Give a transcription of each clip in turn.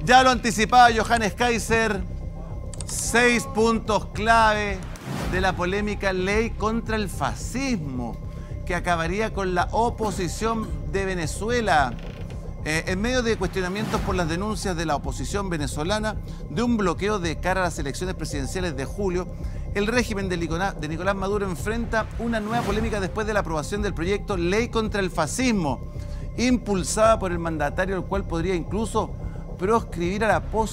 Ya lo anticipaba Johannes Kaiser, 6 puntos clave de la polémica ley contra el fascismo, que acabaría con la oposición de Venezuela. En medio de cuestionamientos por las denuncias de la oposición venezolana de un bloqueo de cara a las elecciones presidenciales de julio, el régimen de Nicolás Maduro enfrenta una nueva polémica después de la aprobación del proyecto Ley contra el Fascismo, impulsada por el mandatario, el cual podría incluso proscribir a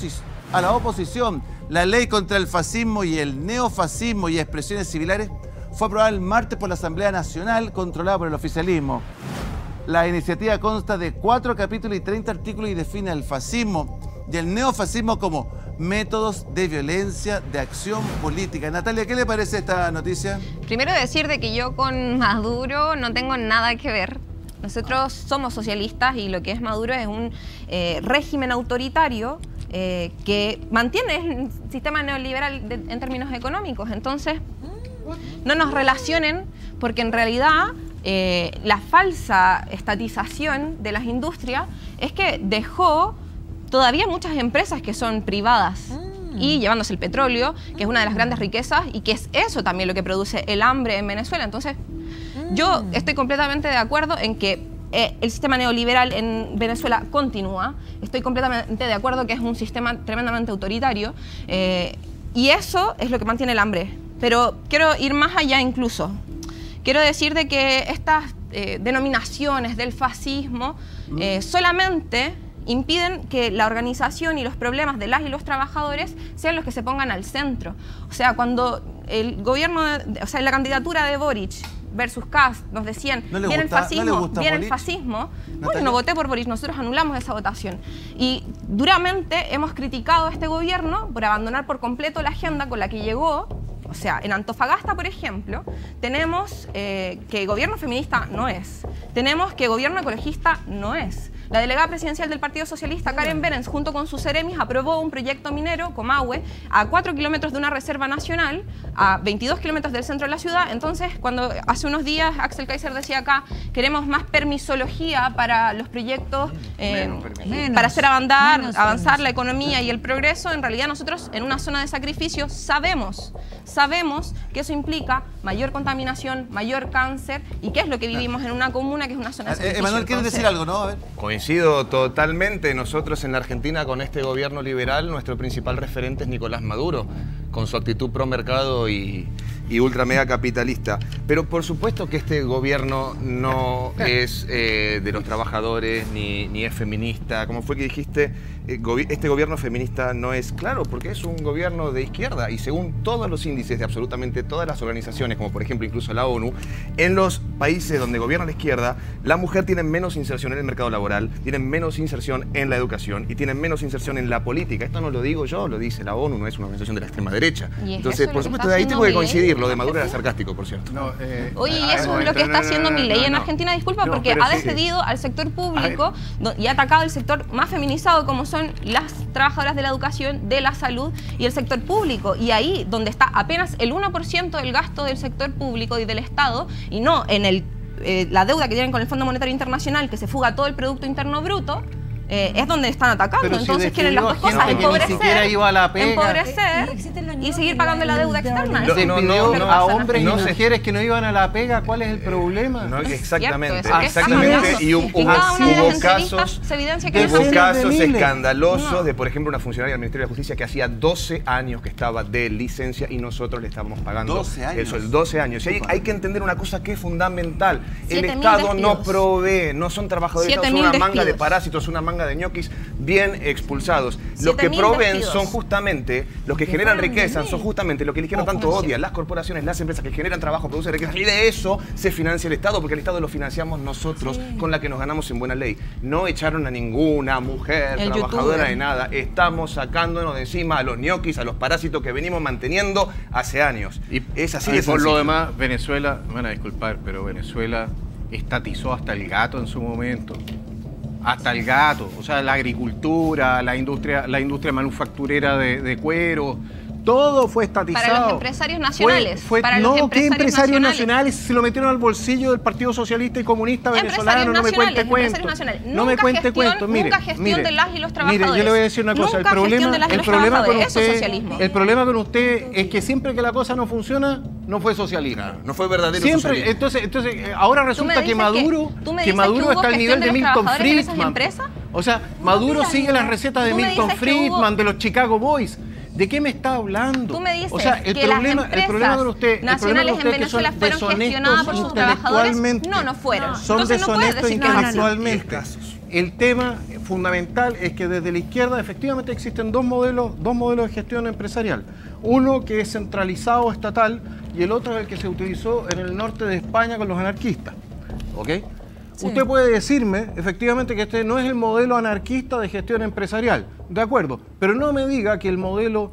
la oposición. La Ley contra el Fascismo y el Neofascismo y expresiones similares fue aprobada el martes por la Asamblea Nacional, controlada por el oficialismo. La iniciativa consta de 4 capítulos y 30 artículos y define al fascismo y el neofascismo como métodos de violencia de acción política. Natalia, ¿qué le parece esta noticia? Primero decir de que yo con Maduro no tengo nada que ver. Nosotros somos socialistas y lo que es Maduro es un régimen autoritario que mantiene el sistema neoliberal en términos económicos. Entonces, no nos relacionen porque en realidad la falsa estatización de las industrias es que dejó todavía muchas empresas que son privadas y llevándose el petróleo, que es una de las grandes riquezas y que es eso también lo que produce el hambre en Venezuela. Entonces, yo estoy completamente de acuerdo en que el sistema neoliberal en Venezuela continúa. Estoy completamente de acuerdo que es un sistema tremendamente autoritario y eso es lo que mantiene el hambre. Pero quiero ir más allá incluso. Quiero decir de que estas denominaciones del fascismo solamente impiden que la organización y los problemas de las y los trabajadores sean los que se pongan al centro. O sea, cuando el gobierno, la candidatura de Boric versus Kast nos decían, viene el fascismo, viene el fascismo. Bueno, no voté por Boric, nosotros anulamos esa votación. Y duramente hemos criticado a este gobierno por abandonar por completo la agenda con la que llegó. O sea, en Antofagasta, por ejemplo, tenemos que gobierno feminista no es. Tenemos que gobierno ecologista no es. La delegada presidencial del Partido Socialista, Karen Berens, junto con sus seremis, aprobó un proyecto minero, Comahue, a 4 kilómetros de una reserva nacional, a 22 kilómetros del centro de la ciudad. Entonces, cuando hace unos días Axel Kaiser decía acá, queremos más permisología para los proyectos, para hacer avanzar la economía y el progreso, en realidad nosotros en una zona de sacrificio sabemos que eso implica mayor contaminación, mayor cáncer, y qué es lo que vivimos en una comuna que es una zona de sacrificio. Emanuel, ¿quieres decir algo, no? A ver. Coincido totalmente. Nosotros en la Argentina, con este gobierno liberal, nuestro principal referente es Nicolás Maduro, con su actitud pro mercado y ultra mega capitalista. Pero por supuesto que este gobierno no es de los trabajadores ni es feminista. Como fue que dijiste, este gobierno feminista no es, claro, porque es un gobierno de izquierda y según todos los índices de absolutamente todas las organizaciones, como por ejemplo incluso la ONU, en los países donde gobierna la izquierda, la mujer tiene menos inserción en el mercado laboral, tienen menos inserción en la educación y tienen menos inserción en la política. Esto no lo digo yo, lo dice la ONU, no es una organización de la extrema derecha. Entonces, por supuesto, de ahí tengo que coincidir. Lo de Maduro era sarcástico, por cierto. No, oye, y eso es lo que está haciendo Milei en Argentina, disculpa, porque ha decidido al sector público y ha atacado el sector más feminizado como son las trabajadoras de la educación, de la salud y el sector público. Y ahí donde está apenas el 1% del gasto del sector público y del Estado, y no en la deuda que tienen con el Fondo Monetario Internacional, que se fuga todo el Producto Interno Bruto, es donde están atacando. Pero entonces si quieren las dos cosas, empobrecer y seguir pagando la deuda externa. Se pidió a hombres y mujeres que no iban a la pega. ¿Cuál es el problema? No, exactamente, Cierto, exactamente. Y hubo casos miles. escandalosos de, por ejemplo, una funcionaria del Ministerio de Justicia que hacía 12 años que estaba de licencia y nosotros le estábamos pagando 12 años. eso, 12 años. Y hay que entender una cosa que es fundamental. El Estado no provee, no son trabajadores, son una manga de parásitos, una manga de ñoquis bien expulsados. Los que proveen son justamente los que generan riqueza, son justamente los que el izquierdo tanto odia, las corporaciones, las empresas que generan trabajo, producen riqueza, y de eso se financia el Estado, porque el Estado lo financiamos nosotros con la que nos ganamos en buena ley. No echaron a ninguna mujer trabajadora de nada, estamos sacándonos de encima a los ñoquis, a los parásitos que venimos manteniendo hace años. Y es así de por lo demás, Venezuela, me van a disculpar, pero Venezuela estatizó hasta el gato en su momento. Hasta el gato, o sea, la agricultura, la industria manufacturera de cuero, Todo fue estatizado. Para los empresarios nacionales. ¿Qué empresarios nacionales? Se lo metieron al bolsillo del Partido Socialista y Comunista venezolano. No me cuente cuentos. No me cuente cuentos. Nunca gestión de las y los trabajadores. Mire, yo le voy a decir una cosa. El problema con usted es que siempre que la cosa no funciona, no fue socialismo. No fue verdadero socialismo. Entonces, ahora resulta que Maduro está al nivel de Milton Friedman. O sea, Maduro sigue las recetas de Milton Friedman, de los Chicago Boys. ¿De qué me está hablando? Tú me dices, o sea, el problema de usted, nacionales en Venezuela fueron gestionadas por sus trabajadores. No fueron. Son deshonestos intelectualmente. El tema fundamental es que desde la izquierda efectivamente existen dos modelos de gestión empresarial. Uno que es centralizado estatal y el otro es el que se utilizó en el norte de España con los anarquistas. ¿Ok? Sí. Usted puede decirme, efectivamente, que este no es el modelo anarquista de gestión empresarial, de acuerdo, pero no me diga que el modelo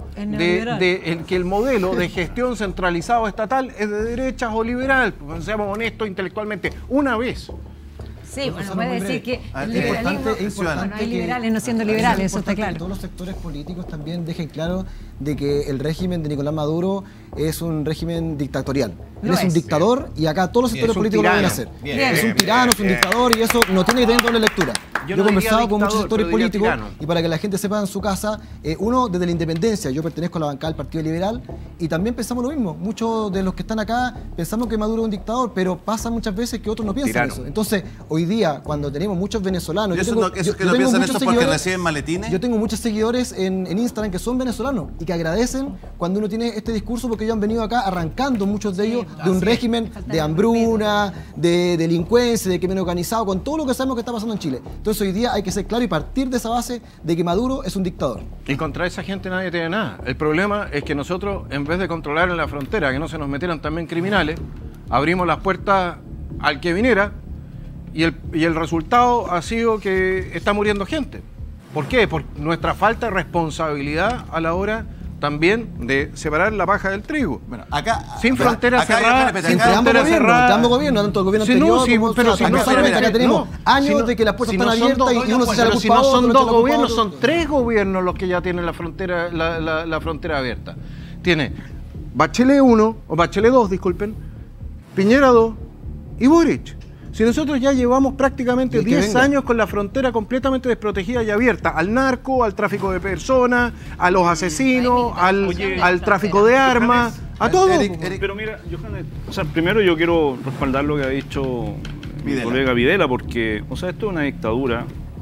de gestión centralizado estatal es de derechas o liberal, pues, seamos honestos intelectualmente, una vez. Sí, bueno, puede decir que el liberalismo, bueno, hay liberales no siendo liberales, eso está claro. Que todos los sectores políticos también dejen claro de que el régimen de Nicolás Maduro es un régimen dictatorial. Él es un dictador y acá todos los sectores políticos lo deben hacer. Es un tirano, es un dictador y eso no tiene que tener doble lectura. Yo he conversado con muchos sectores políticos y para que la gente sepa en su casa, uno, desde la independencia, yo pertenezco a la bancada del Partido Liberal y también pensamos lo mismo. Muchos de los que están acá pensamos que Maduro es un dictador, pero pasa muchas veces que otros no piensan eso. Entonces, hoy día, cuando tenemos muchos venezolanos... ¿Eso que no piensan eso porque reciben maletines? Yo tengo muchos seguidores en Instagram que son venezolanos y que agradecen cuando uno tiene este discurso porque ellos han venido acá arrancando, muchos de ellos, de un régimen de hambruna, de delincuencia, de crimen organizado, con todo lo que sabemos que está pasando en Chile. Entonces hoy día hay que ser claro y partir de esa base de que Maduro es un dictador. Y contra esa gente nadie tiene nada. El problema es que nosotros, en vez de controlar en la frontera, que no se nos metieran también criminales, abrimos las puertas al que viniera y el resultado ha sido que está muriendo gente. ¿Por qué? Por nuestra falta de responsabilidad a la hora también de separar la paja del trigo. Bueno, acá sin frontera cerrada, sin frontera cerrada, tanto gobierno anterior acá tenemos años de que las puertas están abiertas y uno se echa la culpa. Si no son dos gobiernos, son tres gobiernos los que ya tienen la frontera abierta. Tiene Bachelet 1 o Bachelet 2, disculpen, Piñera 2 y Boric. Si nosotros ya llevamos prácticamente 10 años con la frontera completamente desprotegida y abierta al narco, al tráfico de personas, a los asesinos, al tráfico de armas, a todo. Pero mira, Johannes, o sea, primero yo quiero respaldar lo que ha dicho mi colega Videla, porque, o sea, esto es una dictadura.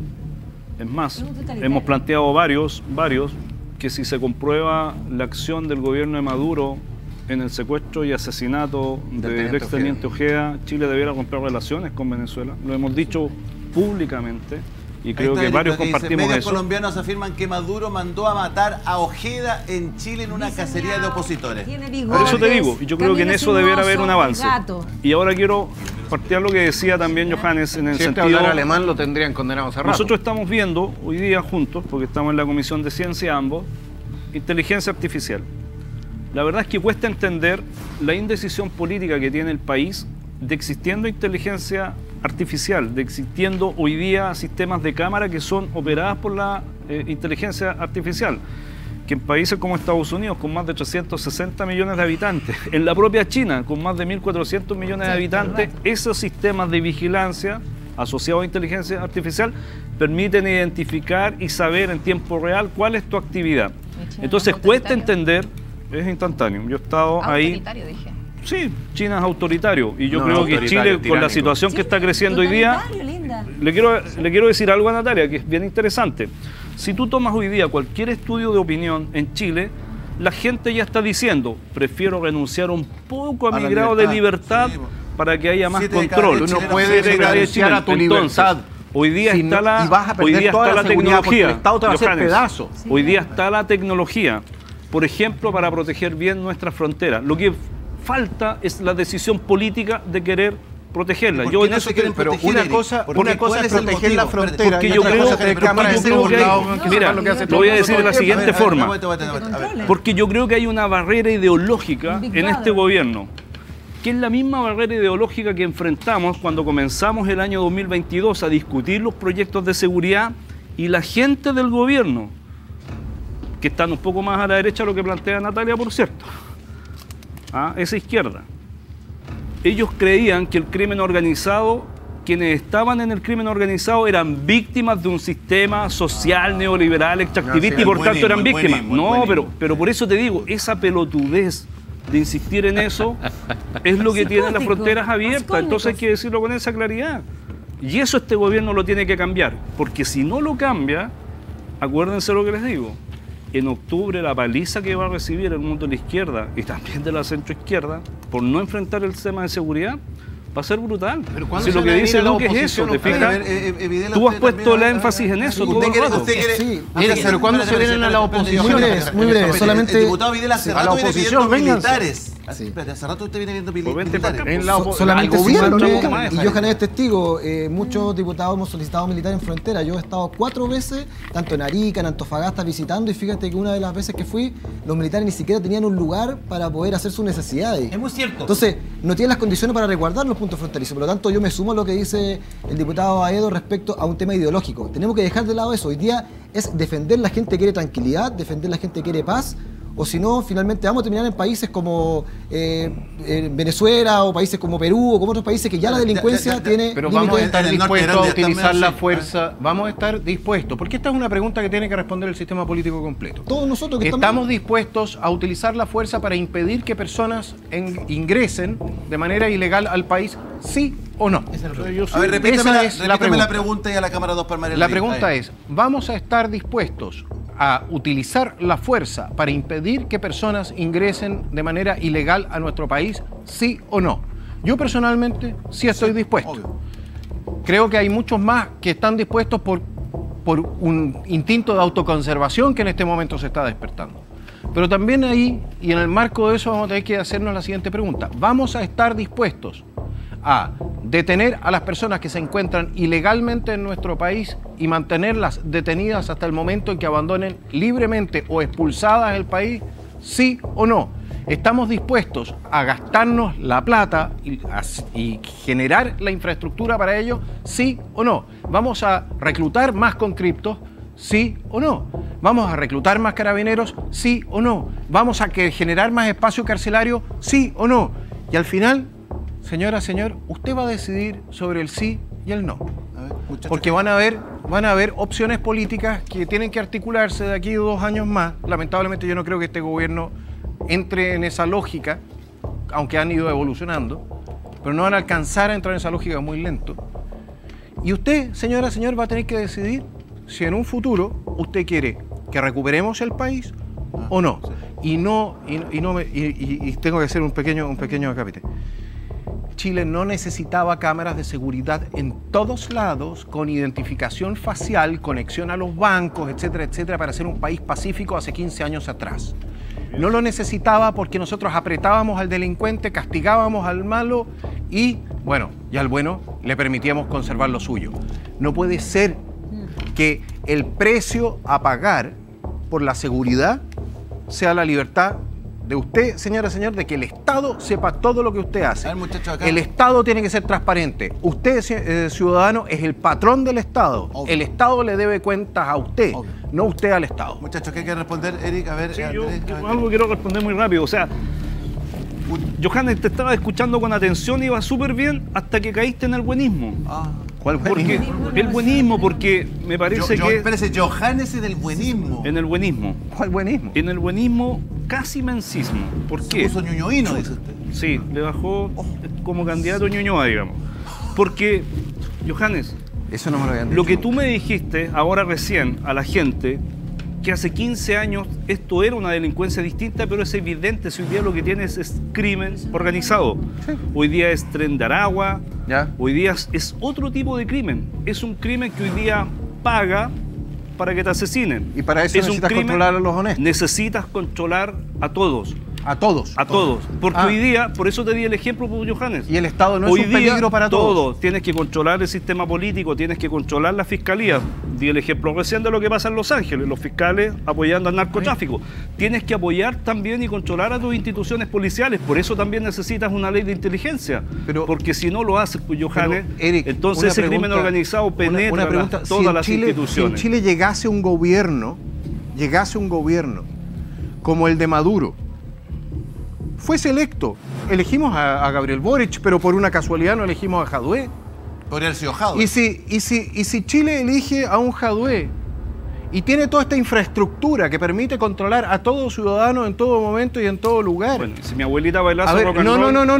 Es más, hemos planteado varios, que si se comprueba la acción del gobierno de Maduro en el secuestro y asesinato del exteniente Ojeda, Chile debiera romper relaciones con Venezuela. Lo hemos dicho públicamente y creo que varios compartimos medios eso. colombianos afirman que Maduro mandó a matar a Ojeda en Chile en una cacería de opositores. Por eso te digo, y yo creo que en eso debiera haber un avance. Y ahora quiero partir lo que decía también Johannes en el sentido... Si hablar alemán lo tendrían condenado hace rato. Nosotros estamos viendo hoy día juntos, porque estamos en la Comisión de Ciencia ambos, inteligencia artificial. La verdad es que cuesta entender la indecisión política que tiene el país de existiendo inteligencia artificial, de existiendo hoy día sistemas de cámara que son operadas por la inteligencia artificial, que en países como Estados Unidos, con más de 360 millones de habitantes, en la propia China, con más de 1.400 millones de habitantes, esos sistemas de vigilancia asociados a inteligencia artificial permiten identificar y saber en tiempo real cuál es tu actividad. Entonces cuesta entender. Es instantáneo. Yo he estado ahí. Dije. Sí, China es autoritario. Y yo creo que Chile, tiránico, con la situación que está creciendo hoy día, le quiero decir algo a Natalia, que es bien interesante. Si tú tomas hoy día cualquier estudio de opinión en Chile, la gente ya está diciendo, prefiero renunciar un poco a mi grado de libertad para que haya más control. Tú no puedes renunciar a tu libertad. Hoy día está la tecnología. El Estado te va a hacer pedazos. Hoy día está la tecnología, por ejemplo, para proteger bien nuestras fronteras. Lo que falta es la decisión política de querer protegerla. Yo en eso quiero, pero una cosa es proteger la frontera. Porque yo creo que hay, mira, lo voy a decir de la siguiente forma. Porque yo creo que hay una barrera ideológica en este gobierno, que es la misma barrera ideológica que enfrentamos cuando comenzamos el año 2022 a discutir los proyectos de seguridad y la gente del gobierno, que están un poco más a la derecha de lo que plantea Natalia, por cierto. Esa izquierda. Ellos creían que el crimen organizado, quienes estaban en el crimen organizado eran víctimas de un sistema social neoliberal extractivista y por tanto eran víctimas. Pero por eso te digo, esa pelotudez de insistir en eso es lo que tienen las fronteras abiertas. Entonces hay que decirlo con esa claridad. Y eso este gobierno lo tiene que cambiar, porque si no lo cambia, acuérdense lo que les digo, en octubre la paliza que va a recibir el mundo de la izquierda y también de la centroizquierda por no enfrentar el tema de seguridad va a ser brutal. Pero si lo que dice Luque es eso, ¿te fijas? Tú has puesto el énfasis en eso todo el rato. Pero ¿cuándo se vienen a la oposición? Muy breve, solamente... El diputado Videla hace rato viene pidiendo militares. Espérate, hace rato usted viene viendo militares. Solamente y Johan es testigo, muchos diputados hemos solicitado militares en frontera. Yo he estado 4 veces, tanto en Arica, en Antofagasta, visitando, y fíjate que una de las veces que fui, los militares ni siquiera tenían un lugar para poder hacer sus necesidades. Es muy cierto. Entonces, no tienen las condiciones para resguardar los puntos fronterizos. Por lo tanto, yo me sumo a lo que dice el diputado Aedo respecto a un tema ideológico. Tenemos que dejar de lado eso. Hoy día es defender la gente que quiere tranquilidad, defender la gente que quiere paz, o si no, finalmente vamos a terminar en países como Venezuela o países como Perú o como otros países que ya la delincuencia tiene... Pero vamos a estar dispuestos a utilizar la fuerza, vamos a estar dispuestos, porque esta es una pregunta que tiene que responder el sistema político completo. Todos nosotros que estamos dispuestos a utilizar la fuerza para impedir que personas ingresen de manera ilegal al país, ¿sí o no? A ver, repítame la pregunta y a la cámara 2 para María. La pregunta es, ¿vamos a estar dispuestos a utilizar la fuerza para impedir que personas ingresen de manera ilegal a nuestro país, sí o no? Yo personalmente sí estoy dispuesto. Obvio. Creo que hay muchos más que están dispuestos por un instinto de autoconservación que en este momento se está despertando. Pero también ahí, y en el marco de eso, vamos a tener que hacernos la siguiente pregunta. ¿Vamos a estar dispuestos a detener a las personas que se encuentran ilegalmente en nuestro país y mantenerlas detenidas hasta el momento en que abandonen libremente o expulsadas del país? ¿Sí o no? ¿Estamos dispuestos a gastarnos la plata y generar la infraestructura para ello? ¿Sí o no? ¿Vamos a reclutar más conscriptos? ¿Sí o no? ¿Vamos a reclutar más carabineros? ¿Sí o no? ¿Vamos a generar más espacio carcelario? ¿Sí o no? Y al final, señora, señor, usted va a decidir sobre el sí y el no. Porque van a haber opciones políticas que tienen que articularse de aquí a 2 años más. Lamentablemente yo no creo que este gobierno entre en esa lógica, aunque han ido evolucionando, pero no van a alcanzar a entrar en esa lógica muy lento. Y usted, señora, señor, va a tener que decidir si en un futuro usted quiere que recuperemos el país o no. Y tengo que hacer un pequeño acápite. Chile no necesitaba cámaras de seguridad en todos lados, con identificación facial, conexión a los bancos, etcétera, etcétera, para ser un país pacífico hace 15 años atrás. No lo necesitaba porque nosotros apretábamos al delincuente, castigábamos al malo y, bueno, y al bueno le permitíamos conservar lo suyo. No puede ser que el precio a pagar por la seguridad sea la libertad de usted, señora, señor, de que el Estado sepa todo lo que usted hace. El Estado tiene que ser transparente. Usted, ciudadano, es el patrón del Estado. Obvio. El Estado le debe cuentas a usted, obvio, no usted al Estado. Muchachos, ¿qué hay que responder, Eric? A ver, sí, yo algo quiero responder muy rápido. O sea, Johannes, te estaba escuchando con atención, iba súper bien hasta que caíste en el buenismo. ¿Cuál buenismo? El buenismo, porque me parece que... Espérese, Johannes es del buenismo. En el buenismo. ¿Cuál buenismo? En el buenismo casi mencismo. ¿Por qué? Se puso ñuñoíno, dice usted. Sí, le bajó como candidato ñuñoa, digamos. Porque, Johannes, eso no me lo habían dicho. Lo que tú me dijiste ahora recién a la gente, que hace 15 años esto era una delincuencia distinta, pero es evidente, si hoy día lo que tienes es crimen organizado. Sí. Hoy día es Tren de Aragua, hoy día es otro tipo de crimen. Es un crimen que hoy día paga para que te asesinen. Y para eso necesitas controlar a los honestos. Necesitas controlar a todos. A todos. A todos. Porque hoy día, por eso te di el ejemplo, Johannes. Y el Estado no es un peligro para todos. Tienes que controlar el sistema político, tienes que controlar la fiscalía. Di el ejemplo recién de lo que pasa en Los Ángeles, los fiscales apoyando al narcotráfico. Tienes que apoyar también y controlar a tus instituciones policiales. Por eso también necesitas una ley de inteligencia. Porque si no lo haces, Johannes, Eric, entonces ese crimen organizado penetra todas las instituciones. Si en Chile llegase un gobierno llegase un gobierno como el de Maduro, fuese electo, elegimos a Gabriel Boric, pero por una casualidad no elegimos a Jadwe. Podría haber sido Jadwe. Y si Chile elige a un Jadwe y tiene toda esta infraestructura que permite controlar a todo ciudadano en todo momento y en todo lugar. Bueno, si mi abuelita bailase rock and no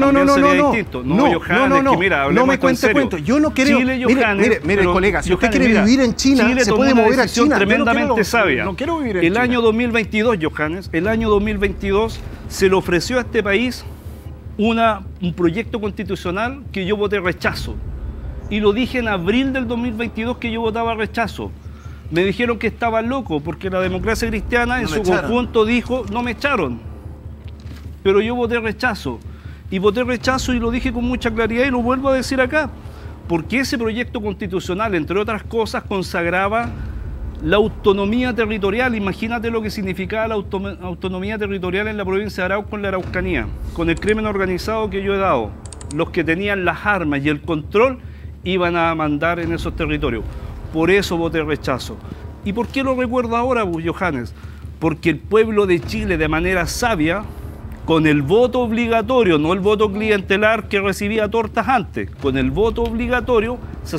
me cuente cuentos. Yo no quiero. Mire, colega, si usted quiere vivir en China, se puede mover a China. Tremendamente sabia. No quiero vivir en China. El año 2022, Johannes, el año 2022 se le ofreció a este país un proyecto constitucional que yo voté rechazo. Y lo dije en abril del 2022 que yo votaba rechazo. Me dijeron que estaba loco porque la democracia cristiana en su conjunto dijo, no me echaron. Pero yo voté rechazo. Y voté rechazo y lo dije con mucha claridad y lo vuelvo a decir acá. Porque ese proyecto constitucional, entre otras cosas, consagraba la autonomía territorial. Imagínate lo que significaba la autonomía territorial en la provincia de Arauco, en la Araucanía. Con el crimen organizado que yo he dado, los que tenían las armas y el control iban a mandar en esos territorios. Por eso voté rechazo. ¿Y por qué lo recuerdo ahora, Johannes? Porque el pueblo de Chile, de manera sabia, con el voto obligatorio, no el voto clientelar que recibía tortas antes, con el voto obligatorio,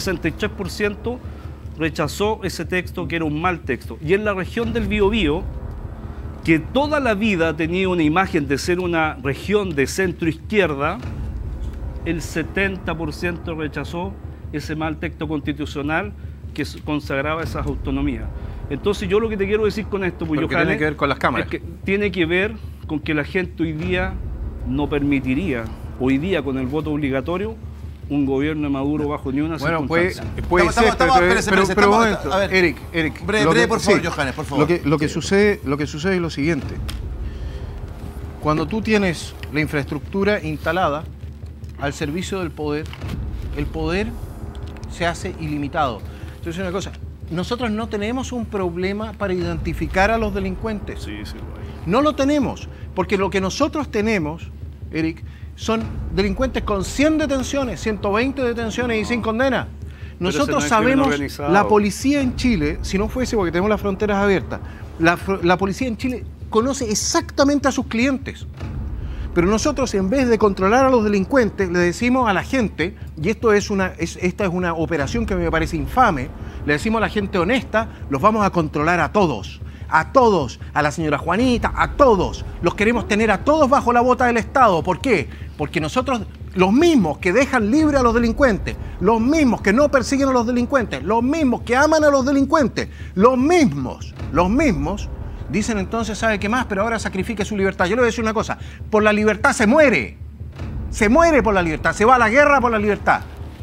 63% rechazó ese texto que era un mal texto. Y en la región del Biobío, que toda la vida tenía una imagen de ser una región de centro-izquierda, el 70% rechazó ese mal texto constitucional que consagraba esas autonomías. Entonces yo lo que te quiero decir con esto, pues, Johannes, tiene que ver con las cámaras. Es que tiene que ver con que la gente hoy día no permitiría, hoy día con el voto obligatorio, un gobierno de Maduro bajo ni una circunstancia. Puede ser, pero un momento. A ver, Eric. Breve, por favor, Johannes, por favor. Lo que sucede es lo siguiente. Cuando tú tienes la infraestructura instalada al servicio del poder, el poder se hace ilimitado. Entonces, una cosa, nosotros no tenemos un problema para identificar a los delincuentes. Sí, sí, no lo tenemos, porque lo que nosotros tenemos, Eric, son delincuentes con 100 detenciones, 120 detenciones y sin condena. Nosotros sabemos, la policía en Chile, si no fuese porque tenemos las fronteras abiertas, la policía en Chile conoce exactamente a sus clientes. Pero nosotros, en vez de controlar a los delincuentes, le decimos a la gente, y esta es una operación que me parece infame, le decimos a la gente honesta, los vamos a controlar a todos, a la señora Juanita, a todos. Los queremos tener a todos bajo la bota del Estado. ¿Por qué? Porque nosotros, los mismos que dejan libre a los delincuentes, los mismos que no persiguen a los delincuentes, los mismos que aman a los delincuentes, los mismos, dicen entonces, ¿sabe qué más? Pero ahora sacrifique su libertad. Yo le voy a decir una cosa, por la libertad se muere por la libertad, se va a la guerra por la libertad,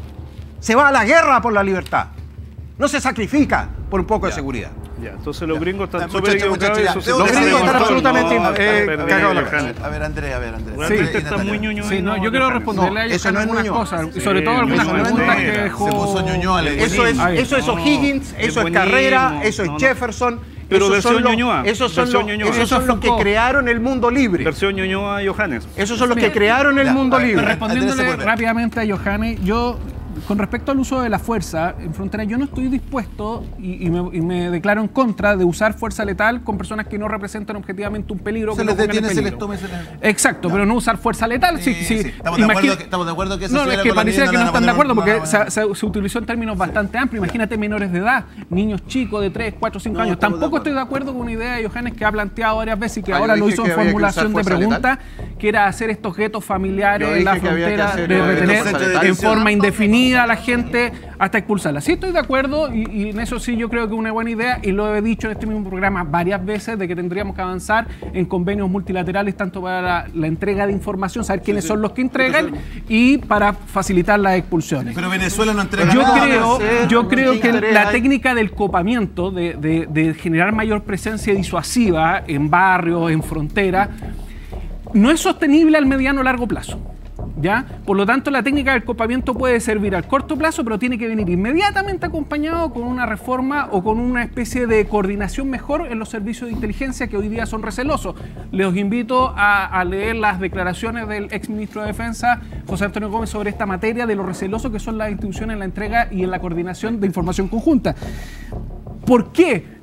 no se sacrifica por un poco de seguridad. Ya, entonces los gringos están súper equivocados. Los gringos están absolutamente cagados. A ver, Andrés. Realmente está muy ñoño. Sí, no, yo quiero responderle a ellos algunas cosas, sobre todo algunas preguntas que dejó. Se puso ñoño. Eso es O'Higgins, eso es Carrera, eso es Jefferson. Pero versión Ñuñoa. Esos son los que crearon el mundo libre. Versión Ñuñoa, Johannes. Esos son los que crearon el mundo libre. Respondiéndole rápidamente a Johannes, yo, con respecto al uso de la fuerza en frontera, yo no estoy dispuesto y me declaro en contra de usar fuerza letal con personas que no representan objetivamente un peligro. Se les detiene, se les toma. Exacto, pero no usar fuerza letal. Sí. Estamos de acuerdo que eso no, es que pareciera que no están de acuerdo porque se utilizó en términos bastante amplios. Imagínate menores de edad, niños chicos de 3, 4, 5 años. Tampoco estoy de acuerdo con una idea de Johannes que ha planteado varias veces y que ahora lo hizo en formulación de pregunta, que era hacer estos guetos familiares en la frontera, de retener en forma indefinida a la gente hasta expulsarla. Sí estoy de acuerdo y en eso sí yo creo que es una buena idea y lo he dicho en este mismo programa varias veces de que tendríamos que avanzar en convenios multilaterales tanto para la entrega de información, saber quiénes son los que entregan y para facilitar las expulsiones. Pero Venezuela no entrega nada. Yo creo que la técnica del copamiento, de generar mayor presencia disuasiva en barrios, en fronteras, no es sostenible al mediano o largo plazo. ¿Ya? Por lo tanto, la técnica del copamiento puede servir al corto plazo, pero tiene que venir inmediatamente acompañado con una reforma o con una especie de coordinación mejor en los servicios de inteligencia que hoy día son recelosos. Les invito a leer las declaraciones del exministro de Defensa, José Antonio Gómez, sobre esta materia de lo receloso que son las instituciones en la entrega y en la coordinación de información conjunta. ¿Por qué?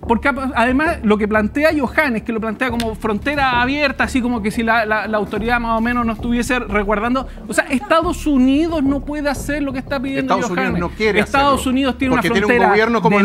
porque además lo que plantea Johannes, que lo plantea como frontera abierta, así como que si la autoridad más o menos no estuviese resguardando, o sea, Estados Unidos no puede hacer lo que está pidiendo Estados Johannes. Unidos no quiere Estados hacerlo, Unidos tiene una porque frontera tiene un gobierno como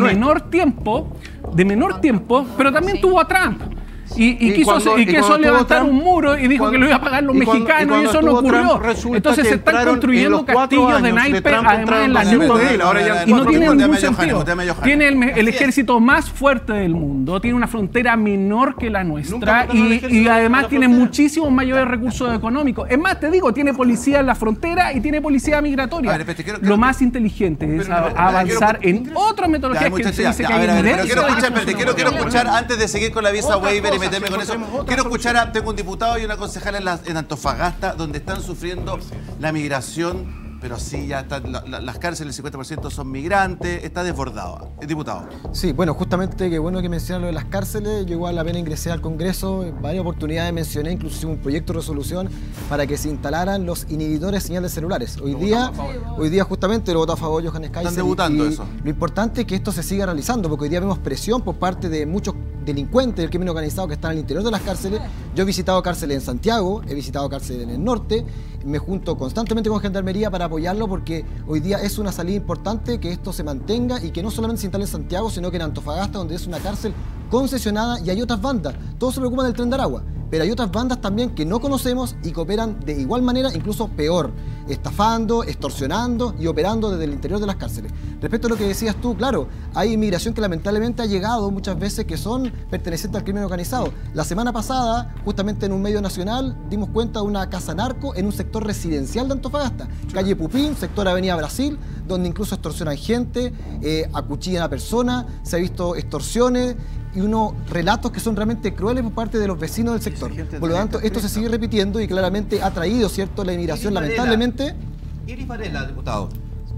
de menor tiempo, pero también tuvo a Trump. Y quiso levantar un muro y dijo que lo iba a pagar los mexicanos, y eso no ocurrió. Entonces se están construyendo castillos de naipes además en las nubes y no tiene ningún sentido. Tiene el ejército más fuerte del mundo, tiene una frontera menor que la nuestra y además tiene muchísimos mayores recursos económicos. Es más, te digo, tiene policía en la frontera y tiene policía migratoria. Lo más inteligente es avanzar en otras metodologías que se dice que hay evidencia. Quiero escuchar, antes de seguir con la visa waiver y meterme con eso, quiero escuchar tengo un diputado y una concejala en Antofagasta donde están sufriendo la migración, pero sí, ya están las cárceles, el 50% son migrantes, está desbordado. Diputado. Sí, bueno, justamente qué bueno que mencionan lo de las cárceles. Yo igual apenas ingresé al Congreso, en varias oportunidades mencioné incluso un proyecto de resolución para que se instalaran los inhibidores de señal de celulares. Hoy día justamente lo votó a favor Johannes Kaiser. Están debutando eso. Lo importante es que esto se siga realizando, porque hoy día vemos presión por parte de muchos delincuentes del crimen organizado que están al interior de las cárceles. Yo he visitado cárceles en Santiago, he visitado cárceles en el norte, me junto constantemente con Gendarmería para apoyarlo, porque hoy día es una salida importante que esto se mantenga y que no solamente se instale en Santiago, sino que en Antofagasta, donde es una cárcel concesionada, y hay otras bandas. Todos se preocupan del Tren de Aragua, pero hay otras bandas también que no conocemos y que operan de igual manera, incluso peor, estafando, extorsionando y operando desde el interior de las cárceles. Respecto a lo que decías tú, claro, hay inmigración que lamentablemente ha llegado muchas veces que son pertenecientes al crimen organizado. La semana pasada, justamente en un medio nacional, dimos cuenta de una casa narco en un sector residencial de Antofagasta, calle Pupín, sector Avenida Brasil, donde incluso extorsionan gente, acuchillan a personas, se ha visto extorsiones y unos relatos que son realmente crueles por parte de los vecinos del sector. Por lo tanto, esto se sigue repitiendo y claramente ha traído, ¿cierto?, la inmigración, lamentablemente. Iris Varela, diputado,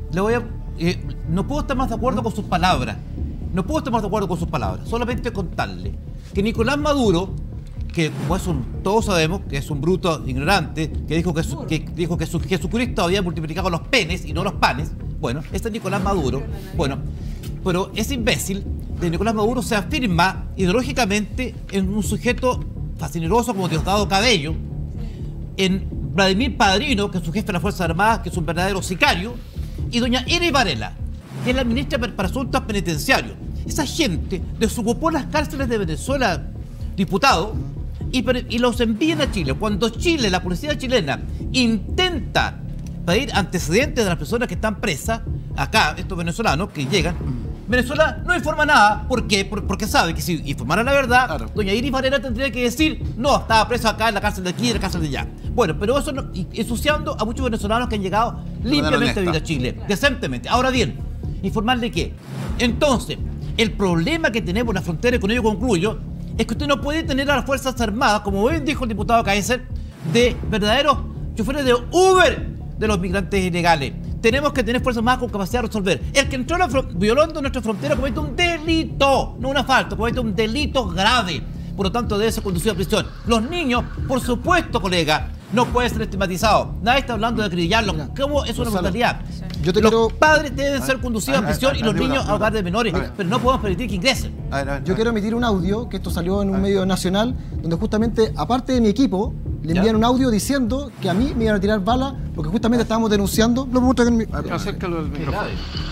no puedo estar más de acuerdo con sus palabras. No puedo estar más de acuerdo con sus palabras. Solamente contarle que Nicolás Maduro, que como todos sabemos que es un bruto ignorante, que dijo que Jesucristo había multiplicado los penes y no los panes. Bueno, este Nicolás Maduro, pero ese imbécil de Nicolás Maduro se afirma ideológicamente en un sujeto fascineroso como Diosdado Cabello, en Vladimir Padrino, que es su jefe de las Fuerzas Armadas, que es un verdadero sicario, y doña Iris Varela, que es la ministra para Asuntos Penitenciarios. Esa gente desocupó las cárceles de Venezuela, diputado, y los envían a Chile. Cuando Chile, la policía chilena, intenta pedir antecedentes de las personas que están presas, acá, estos venezolanos que llegan, Venezuela no informa nada. ¿Por qué? Porque sabe que si informara la verdad, claro, doña Iris Varela tendría que decir, no, estaba preso acá en la cárcel de aquí y en la cárcel de allá. Bueno, pero eso no, ensuciando a muchos venezolanos que han llegado limpiamente a vivir a Chile, decentemente. Ahora bien, informarle que, entonces, el problema que tenemos en la frontera, y con ello concluyo, es que usted no puede tener a las Fuerzas Armadas, como bien dijo el diputado Kaiser, de verdaderos choferes de Uber de los migrantes ilegales. Tenemos que tener Fuerzas Armadas con capacidad de resolver. El que entró violando nuestra frontera comete un delito, no una falta, comete un delito grave. Por lo tanto, debe ser conducido a prisión. Los niños, por supuesto, colega, no pueden ser estigmatizados. Nadie está hablando de acribillarlos. ¿Cómo es una brutalidad? Los padres deben ser conducidos a prisión y los niños a hogar de menores, pero no podemos permitir que ingresen. Yo quiero emitir un audio, que esto salió en un medio nacional, donde justamente, aparte de mi equipo, le envían un audio diciendo que a mí me iban a tirar balas porque justamente estábamos denunciando. Acércalo al micrófono.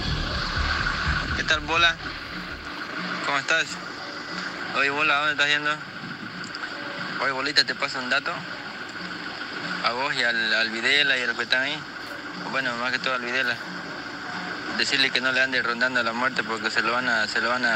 ¿Qué tal, Bola? ¿Cómo estás? Oye, Bola, ¿dónde estás yendo? Oye, Bolita, te paso un dato. A vos y al Videla y a los que están ahí. Bueno, más que todo al Videla. Decirle que no le ande rondando a la muerte porque se lo van a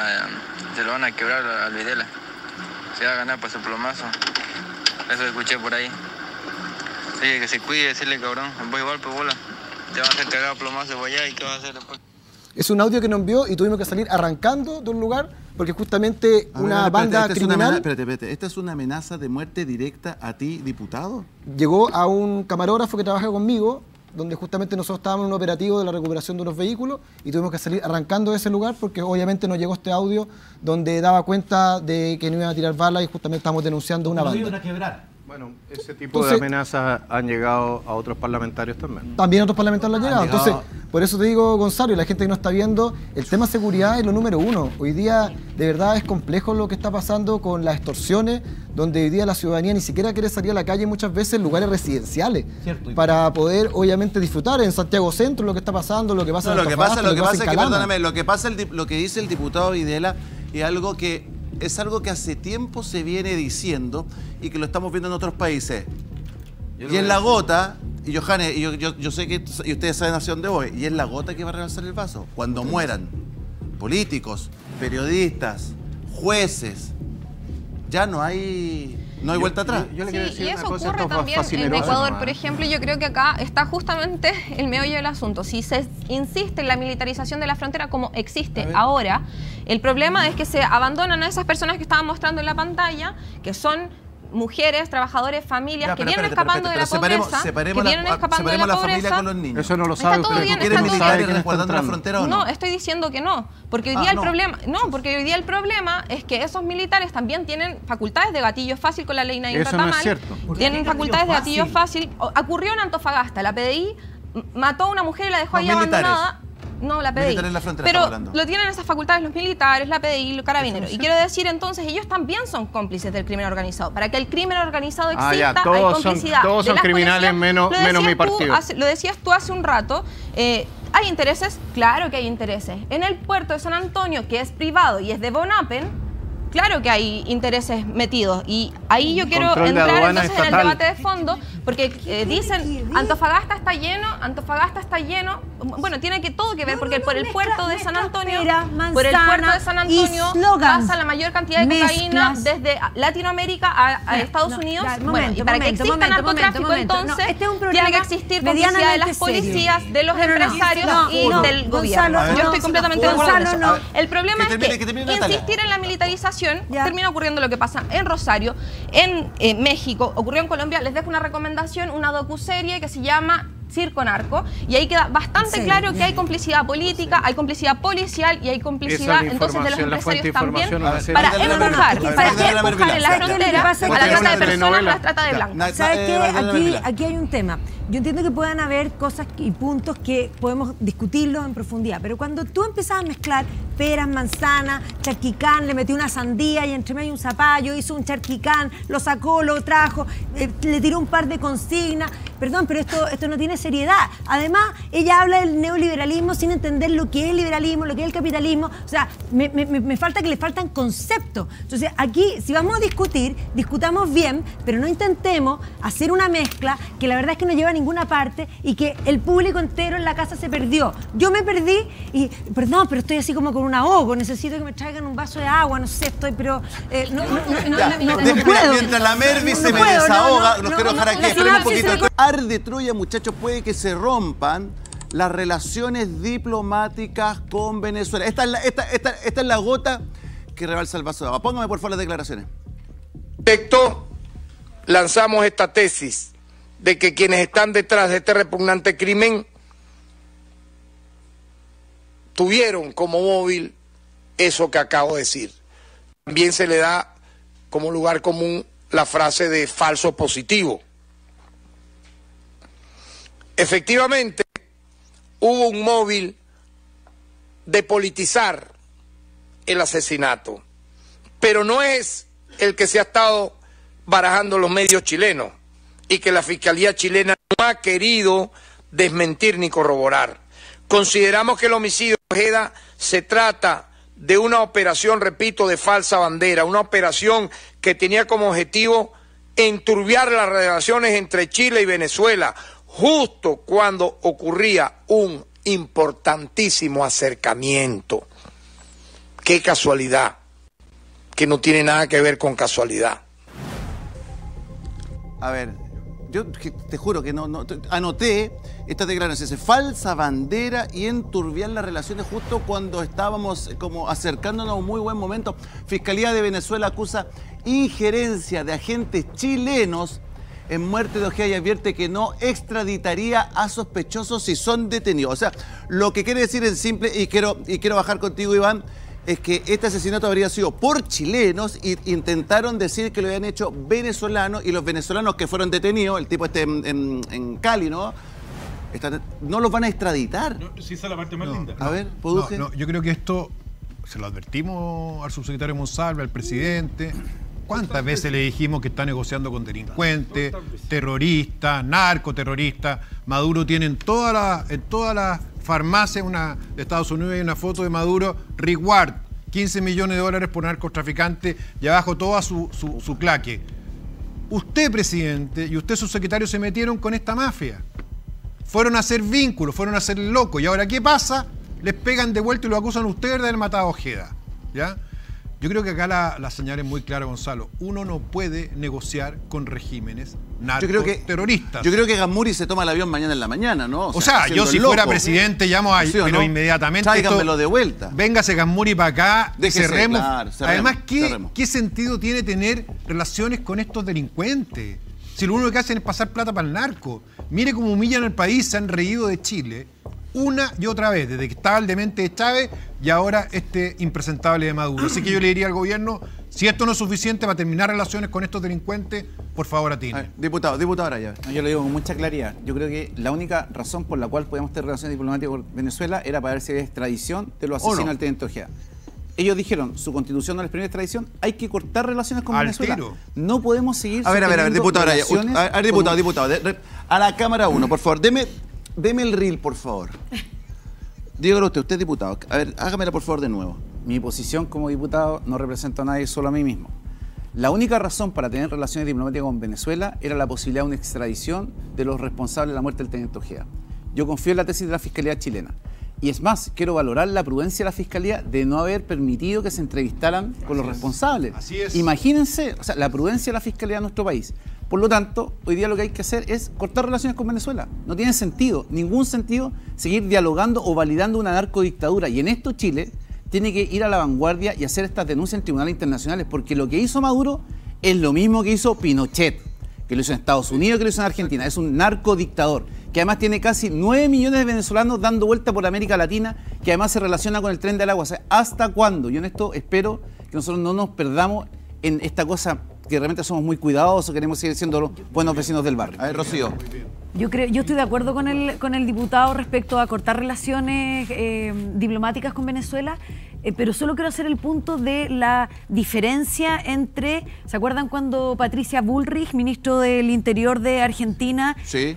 quebrar al Videla. Se va a ganar para su plomazo. Eso escuché por ahí. Sí, que se cuide, decirle, cabrón. Vos igual, pues, Bola. Te van a hacer cagado plomazo por allá y qué vas a hacer después. Es un audio que nos envió y tuvimos que salir arrancando de un lugar porque justamente una banda criminal... Espérate. ¿Esta es una amenaza de muerte directa a ti, diputado? Llegó a un camarógrafo que trabaja conmigo, donde justamente nosotros estábamos en un operativo de la recuperación de unos vehículos y tuvimos que salir arrancando de ese lugar porque obviamente nos llegó este audio donde daba cuenta de que no iban a tirar balas y justamente estamos denunciando una banda. ¿No iban a quebrar? Bueno, ese tipo de amenazas han llegado a otros parlamentarios también. También a otros parlamentarios han llegado. Entonces, Por eso te digo, Gonzalo, y la gente que nos está viendo, el tema seguridad es lo número uno. Hoy día, de verdad, es complejo lo que está pasando con las extorsiones, donde hoy día la ciudadanía ni siquiera quiere salir a la calle muchas veces en lugares residenciales, para poder, obviamente, disfrutar en Santiago Centro lo que está pasando, lo que pasa en Antofagasta, lo que pasa en Calama. Perdóname, lo que dice el diputado Videla es algo que hace tiempo se viene diciendo y que lo estamos viendo en otros países. Y en la gota, y Johannes, yo sé que y ustedes saben hacia dónde voy, y es la gota que va a rebalsar el vaso. Cuando mueran políticos, periodistas, jueces, ya no hay vuelta atrás. Yo le quiero decir una cosa, ocurre también en Ecuador, por ejemplo. Yo creo que acá está justamente el meollo del asunto. Si se insiste en la militarización de la frontera como existe ahora, el problema es que se abandonan a esas personas que estaban mostrando en la pantalla, que son mujeres, trabajadores, familias que vienen escapando de la pobreza, separemos la familia con los niños. Eso no lo sabe usted. ¿Quieren militares resguardando la frontera o no? No, estoy diciendo que no, porque hoy día el problema es que esos militares también tienen facultades de gatillo fácil con la ley Nadim Ratamal. Tienen facultades de gatillo fácil. Ocurrió en Antofagasta, la PDI mató a una mujer y la dejó ahí abandonada. No, la PDI. Pero lo tienen esas facultades los militares, la PDI, los carabineros. Y quiero decir entonces, ellos también son cómplices del crimen organizado. Para que el crimen organizado exista, hay complicidad. Todos son criminales menos mi partido. Lo decías tú hace un rato. ¿Hay intereses? Claro que hay intereses. En el puerto de San Antonio, que es privado y es de Bonapen, claro que hay intereses metidos. Y ahí yo quiero entrar entonces en el debate de fondo, porque dicen Antofagasta está lleno. Bueno, tiene todo que ver, porque por el puerto de San Antonio, pasa la mayor cantidad de cocaína desde Latinoamérica a Estados Unidos. Y para que exista narcotráfico, entonces, tiene que existir complicidad de las policías, de los empresarios y del gobierno. Yo estoy completamente de acuerdo con eso. El problema es que insistir en la militarización termina ocurriendo lo que pasa en Rosario, en México, ocurrió en Colombia. Les dejo una recomendación, una docuserie que se llama Circo Narco, y ahí queda bastante claro que hay complicidad política, hay complicidad policial y hay complicidad entonces de los empresarios también para empujar en la frontera a la trata de personas, a la trata de blancas. ¿Sabes qué? Aquí hay un tema. Yo entiendo que puedan haber cosas y puntos que podemos discutirlos en profundidad, pero cuando tú empiezas a mezclar peras, manzanas, charquicán, le metió una sandía y entre medio un zapallo, hizo un charquicán, lo sacó, lo trajo, le tiró un par de consignas. Perdón, pero esto no tiene seriedad. Además, ella habla del neoliberalismo sin entender lo que es el liberalismo, lo que es el capitalismo. O sea, me falta que le faltan conceptos. Entonces, aquí, si vamos a discutir, discutamos bien, pero no intentemos hacer una mezcla que la verdad es que no lleva a ninguna parte y que el público entero en la casa se perdió. Yo me perdí y, perdón, pero estoy así como con un ahogo. Necesito que me traigan un vaso de agua, no sé, estoy, pero no puedo. Mientras la Mervi se me desahoga, los quiero dejar aquí. Esperen un poquito. De Troya, muchachos, puede que se rompan las relaciones diplomáticas con Venezuela. Esta es la gota que rebalsa el vaso de agua. Póngame, por favor, las declaraciones. Lanzamos esta tesis de que quienes están detrás de este repugnante crimen tuvieron como móvil eso que acabo de decir. También se le da como lugar común la frase de falso positivo. Efectivamente, hubo un móvil de politizar el asesinato, pero no es el que se ha estado barajando los medios chilenos y que la Fiscalía chilena no ha querido desmentir ni corroborar. Consideramos que el homicidio de Ojeda se trata de una operación, repito, de falsa bandera, una operación que tenía como objetivo enturbiar las relaciones entre Chile y Venezuela, justo cuando ocurría un importantísimo acercamiento. Qué casualidad, que no tiene nada que ver con casualidad. A ver, yo te juro que no anoté estas declaraciones, falsa bandera y enturbiar las relaciones justo cuando estábamos como acercándonos a un muy buen momento. Fiscalía de Venezuela acusa injerencia de agentes chilenos en muerte de Ojeda y advierte que no extraditaría a sospechosos si son detenidos. O sea, lo que quiere decir en simple, y quiero bajar contigo, Iván, es que este asesinato habría sido por chilenos y intentaron decir que lo habían hecho venezolanos, y los venezolanos que fueron detenidos, el tipo en Cali, ¿no? no los van a extraditar. No, sí, esa es la parte más linda. A ver, Produje. Yo creo que esto se lo advertimos al subsecretario Monsalve, al presidente. ¿Cuántas veces le dijimos que está negociando con delincuentes, terroristas, narcoterroristas? Maduro tiene en todas las farmacias de Estados Unidos hay una foto de Maduro, reward, 15 millones de dólares por narcotraficante y abajo toda su claque. Usted, presidente, y usted, subsecretario, se metieron con esta mafia. Fueron a hacer vínculos, fueron a hacer locos. Y ahora, ¿qué pasa? Les pegan de vuelta y lo acusan a ustedes de haber matado a Ojeda. ¿Ya? Yo creo que acá la señal es muy clara, Gonzalo. Uno no puede negociar con regímenes narcoterroristas. Yo creo que Gamuri se toma el avión mañana en la mañana, ¿no? O sea yo si fuera presidente llamo a... pero no, inmediatamente... Tráiganmelo de vuelta. Véngase Gamuri para acá, cerremos. Claro, Además, ¿qué sentido tiene tener relaciones con estos delincuentes? Si lo único que hacen es pasar plata para el narco. Mire cómo humillan al país, se han reído de Chile una y otra vez, desde que estaba el demente de Chávez y ahora este impresentable de Maduro. Así que yo le diría al gobierno, si esto no es suficiente para terminar relaciones con estos delincuentes, por favor atinen. Diputado Araya. No, yo lo digo con mucha claridad. Yo creo que la única razón por la cual podíamos tener relaciones diplomáticas con Venezuela era para ver si había extradición de los asesinos del teniente Ojeda. Ellos dijeron, su constitución no les permite extradición, hay que cortar relaciones con Venezuela. No podemos seguir... A ver, diputado Araya. A ver, diputado. A la Cámara 1, por favor. Deme el reel, por favor. Dígalo usted es diputado. A ver, hágamela por favor de nuevo. Mi posición como diputado no representa a nadie, solo a mí mismo. La única razón para tener relaciones diplomáticas con Venezuela era la posibilidad de una extradición de los responsables de la muerte del teniente Ojeda. Yo confío en la tesis de la Fiscalía chilena. Y es más, quiero valorar la prudencia de la Fiscalía de no haber permitido que se entrevistaran con los responsables. Así es. Imagínense, o sea, la prudencia de la Fiscalía de nuestro país. Por lo tanto, hoy día lo que hay que hacer es cortar relaciones con Venezuela. No tiene sentido, ningún sentido, seguir dialogando o validando una narcodictadura. Y en esto Chile tiene que ir a la vanguardia y hacer estas denuncias en tribunales internacionales, porque lo que hizo Maduro es lo mismo que hizo Pinochet, que lo hizo en Estados Unidos, que lo hizo en Argentina. Es un narcodictador, que además tiene casi 9 millones de venezolanos dando vuelta por América Latina, que además se relaciona con el tren del agua. O sea, ¿hasta cuándo? Yo en esto espero que nosotros no nos perdamos en esta cosa que realmente somos muy cuidadosos, queremos seguir siendo los buenos vecinos del barrio. A ver, Rocío. Yo estoy de acuerdo con el diputado respecto a cortar relaciones diplomáticas con Venezuela, pero solo quiero hacer el punto de la diferencia entre, ¿se acuerdan cuando Patricia Bullrich, ministro del Interior de Argentina,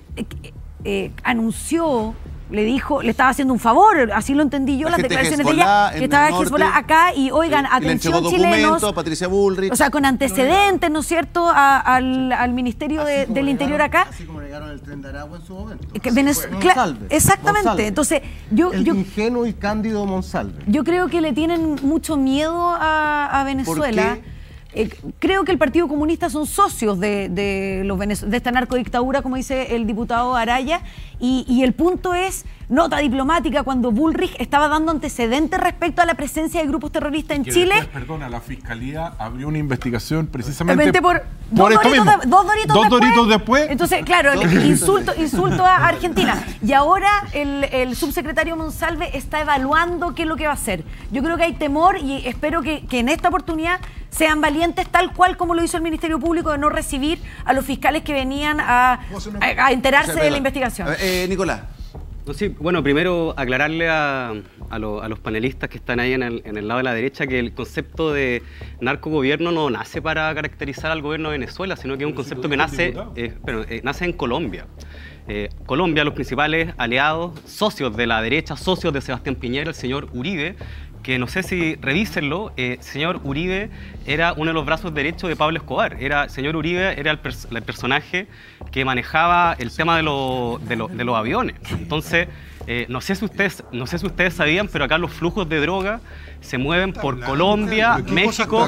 anunció, le dijo, le estaba haciendo un favor, así lo entendí yo, las declaraciones de ella, que estaba Hezbollah acá y oigan, atención chilenos, a Patricia Bullrich. O sea, con antecedentes, ¿no es cierto?, al Ministerio del Interior acá. Así como llegaron el tren de Aragua en su momento. Monsalve. Exactamente. Monsalve. Entonces, el ingenuo y cándido Monsalve. Yo creo que le tienen mucho miedo a Venezuela. ¿Por qué? Creo que el Partido Comunista son socios de esta narcodictadura, como dice el diputado Araya, y el punto es, nota diplomática, cuando Bullrich estaba dando antecedentes respecto a la presencia de grupos terroristas en Chile. Después, perdona, la Fiscalía abrió una investigación precisamente por esto mismo. Dos doritos después. Entonces, claro, insulto a Argentina. Y ahora el subsecretario Monsalve está evaluando qué es lo que va a hacer. Yo creo que hay temor y espero que en esta oportunidad sean valientes, tal cual como lo hizo el Ministerio Público, de no recibir a los fiscales que venían a enterarse de la investigación. Nicolás. No, sí, bueno, primero aclararle a los panelistas que están ahí en el lado de la derecha que el concepto de narcogobierno no nace para caracterizar al gobierno de Venezuela, sino que es un concepto que nace en Colombia. Colombia, los principales aliados, socios de la derecha, socios de Sebastián Piñera, el señor Uribe, que no sé si revísenlo, señor Uribe era uno de los brazos derechos de Pablo Escobar. Señor Uribe era el personaje que manejaba el tema de los aviones. Entonces, no sé si ustedes sabían, pero acá los flujos de droga se mueven por Colombia, México.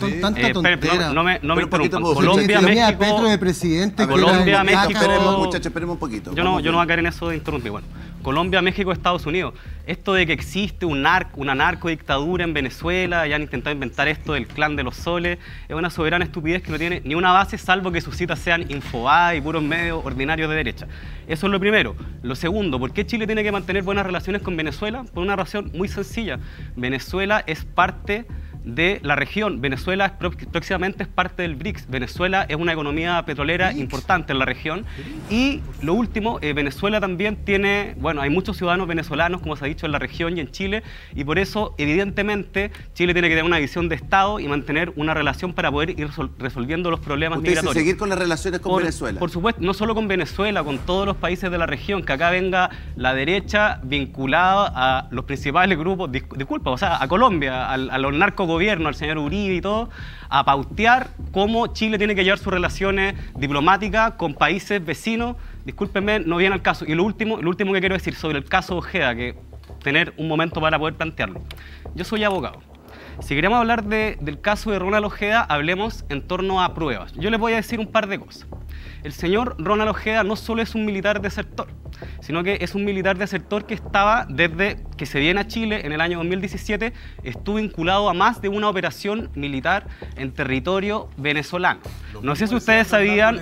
No me interrumpan. Colombia, México. Petro de presidente. Colombia, México. Muchachos, esperemos un poquito. Yo no voy a caer en eso de interrumpir. Bueno, Colombia, México, Estados Unidos. Esto de que existe una narcodictadura en Venezuela, ya han intentado inventar esto del clan de los soles, es una soberana estupidez que no tiene ni una base, salvo que sus citas sean Infobae y puros medios ordinarios de derecha. Eso es lo primero. Lo segundo, ¿por qué Chile tiene que mantener buenas relaciones con Venezuela? Por una razón muy sencilla. Venezuela es parte de la región. Venezuela próximamente es parte del BRICS. Venezuela es una economía petrolera importante en la región. Y lo último, Venezuela también tiene, bueno, hay muchos ciudadanos venezolanos, como se ha dicho, en la región y en Chile, y por eso, evidentemente, Chile tiene que tener una visión de Estado y mantener una relación para poder ir resolviendo los problemas migratorios. ¿Usted dice seguir con las relaciones con Venezuela? Por supuesto, no solo con Venezuela, con todos los países de la región, que acá venga la derecha vinculada a los principales grupos, disculpa, o sea, a Colombia, a los narcogobiernos, al señor Uribe y todo, a pautear cómo Chile tiene que llevar sus relaciones diplomáticas con países vecinos. Discúlpenme, no viene al caso. Y lo último que quiero decir sobre el caso Ojeda, que tener un momento para poder plantearlo. Yo soy abogado. Si queremos hablar del caso de Ronald Ojeda, hablemos en torno a pruebas. Yo les voy a decir un par de cosas. El señor Ronald Ojeda no solo es un militar desertor, sino que es un militar desertor que estaba, desde que se viene a Chile en el año 2017, estuvo vinculado a más de una operación militar en territorio venezolano. No sé si ustedes sabían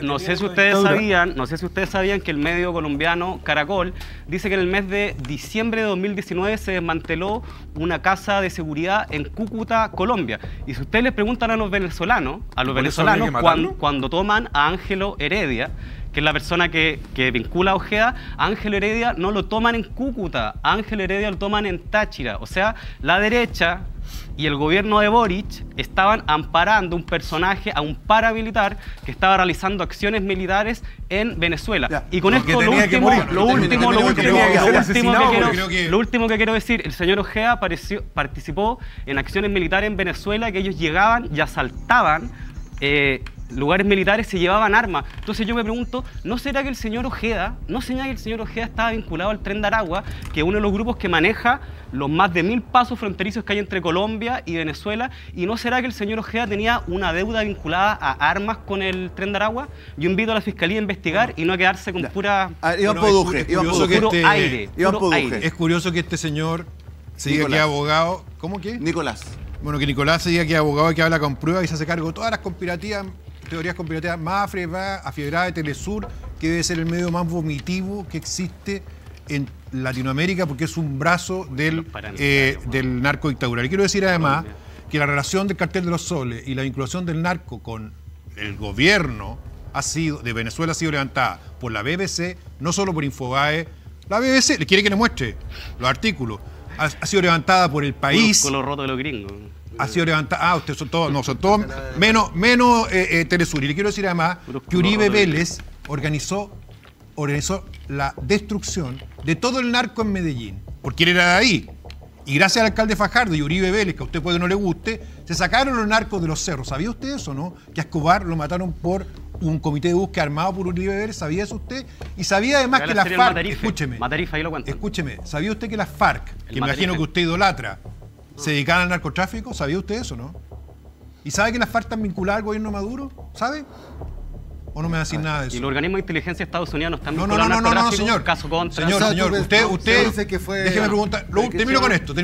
que el medio colombiano Caracol dice que en el mes de diciembre de 2019 se desmanteló una casa de seguridad en Cúcuta, Colombia. Y si ustedes les preguntan a los venezolanos cuando toman a Ángelo Heredia, que es la persona que vincula a Ojeda, a Ángelo Heredia no lo toman en Cúcuta, a Ángelo Heredia lo toman en Táchira. O sea, la derecha y el gobierno de Boric estaban amparando un personaje, a un paramilitar que estaba realizando acciones militares en Venezuela. Ya, y con esto lo último que quiero decir, el señor Ojeda participó en acciones militares en Venezuela, que ellos llegaban y asaltaban lugares militares, se llevaban armas. Entonces yo me pregunto, ¿no será que el señor Ojeda estaba vinculado al Tren de Aragua, que es uno de los grupos que maneja los más de 1000 pasos fronterizos que hay entre Colombia y Venezuela? ¿Y no será que el señor Ojeda tenía una deuda vinculada a armas con el Tren de Aragua? Yo invito a la Fiscalía a investigar y no a quedarse con pura... aire. Es curioso que este señor se diga que es abogado. ¿Cómo que? Nicolás. Bueno, que Nicolás se diga que es abogado y que habla con pruebas y se hace cargo de todas las teorías conspirativas más afiebradas de Telesur, que debe ser el medio más vomitivo que existe en Latinoamérica, porque es un brazo del narcodictadura. Le quiero decir además que la relación del Cartel de los Soles y la vinculación del narco con el gobierno de Venezuela ha sido levantada por la BBC, no solo por Infobae. La BBC, ¿le quiere que le muestre los artículos? Ha sido levantada por El País. Con lo roto de los gringos. Ha sido levantada. Ustedes son todos, menos Telesur. Y le quiero decir además que Uribe Vélez organizó la destrucción de todo el narco en Medellín, porque él era de ahí. Y gracias al alcalde Fajardo y Uribe Vélez, que a usted puede que no le guste, se sacaron los narcos de los cerros. ¿Sabía usted eso, no? Que a Escobar lo mataron por un comité de búsqueda armado por Uribe Vélez. ¿Sabía eso usted? Y sabía además que las FARC... Escúcheme. ¿Sabía usted que las FARC, que me imagino que usted idolatra, se dedicaban al narcotráfico? ¿Sabía usted eso, no? ¿Y sabe que las FARC están vinculadas al gobierno de Maduro? ¿Sabe? ¿O no me va a decir nada de eso? Y los organismos de inteligencia de Estados Unidos no están vinculados al narcotráfico. No, señor. Caso contra. Señor, usted dice que fue... Déjeme preguntar. Termino con esto.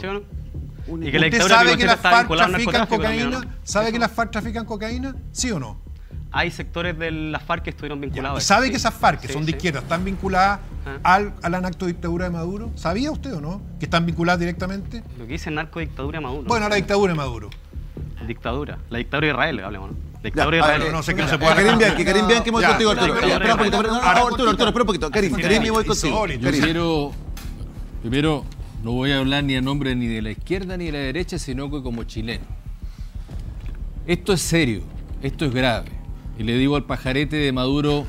Y que ¿Usted sabe que las FARC trafican cocaína? ¿Sabe que las FARC trafican cocaína? ¿Sí o no? Hay sectores de las FARC que estuvieron vinculados. ¿Y sabe que esas FARC, que son de izquierda, están vinculadas a la narcodictadura de Maduro? ¿Sabía usted o no? ¿Que están vinculadas directamente? Lo que dice narcodictadura de Maduro. Bueno, a la dictadura de Maduro. Dictadura. La dictadura de Israel, hablemos, ¿no? La dictadura de Israel. No sé qué no se puede... Karim Bianchi, voy contigo, Arturo. Espera un poquito. Karim, voy contigo. Yo primero, no voy a hablar ni a nombre ni de la izquierda ni de la derecha, sino que como chileno. Esto es serio, esto es grave. Y le digo al pajarete de Maduro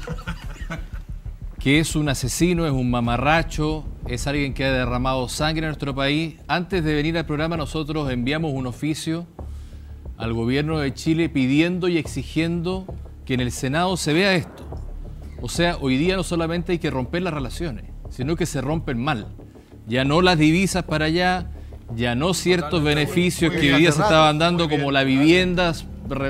que es un asesino, es un mamarracho, es alguien que ha derramado sangre en nuestro país. Antes de venir al programa nosotros enviamos un oficio al gobierno de Chile pidiendo y exigiendo que en el Senado se vea esto. O sea, hoy día no solamente hay que romper las relaciones, sino que se rompen mal. Ya no las divisas para allá, ya no ciertos beneficios que hoy día se estaban dando, como las viviendas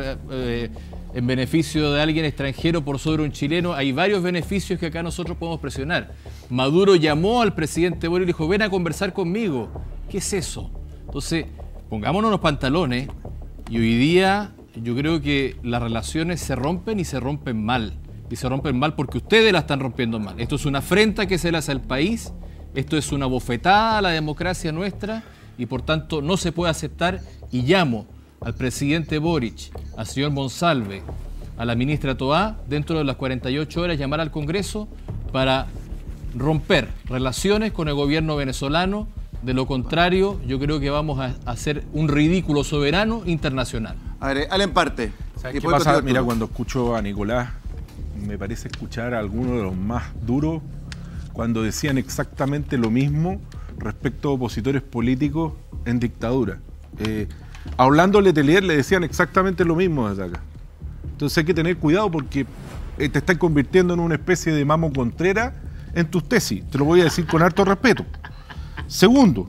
en beneficio de alguien extranjero por sobre un chileno. Hay varios beneficios que acá nosotros podemos presionar. Maduro llamó al presidente Boric y le dijo, ven a conversar conmigo. ¿Qué es eso? Entonces, pongámonos los pantalones y hoy día yo creo que las relaciones se rompen y se rompen mal. Y se rompen mal porque ustedes la están rompiendo mal. Esto es una afrenta que se le hace al país, esto es una bofetada a la democracia nuestra y por tanto no se puede aceptar y llamo al presidente Boric, al señor Monsalve, a la ministra Toá, dentro de las 48 horas llamar al Congreso para romper relaciones con el gobierno venezolano. De lo contrario, yo creo que vamos a hacer un ridículo soberano internacional. A ver, Allen parte. ¿Sabes qué pasa? Mira, cuando escucho a Nicolás, me parece escuchar a algunos de los más duros cuando decían exactamente lo mismo respecto a opositores políticos en dictadura. A Orlando Letelier le decían exactamente lo mismo desde acá. Entonces hay que tener cuidado porque te están convirtiendo en una especie de Mamo Contreras en tus tesis. Te lo voy a decir con harto respeto. Segundo,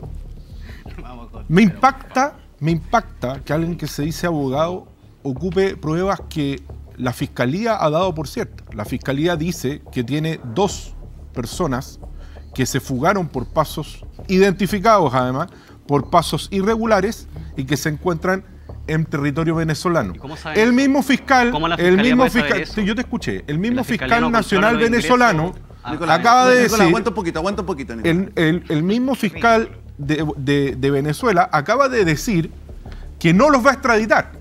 me impacta que alguien que se dice abogado ocupe pruebas que la Fiscalía ha dado por ciertas. La Fiscalía dice que tiene 2 personas que se fugaron por pasos identificados, además, por pasos irregulares y que se encuentran en territorio venezolano. El mismo fiscal, yo te escuché, el mismo fiscal nacional venezolano acaba de decir, aguanta un poquito, el mismo fiscal de Venezuela acaba de decir que no los va a extraditar.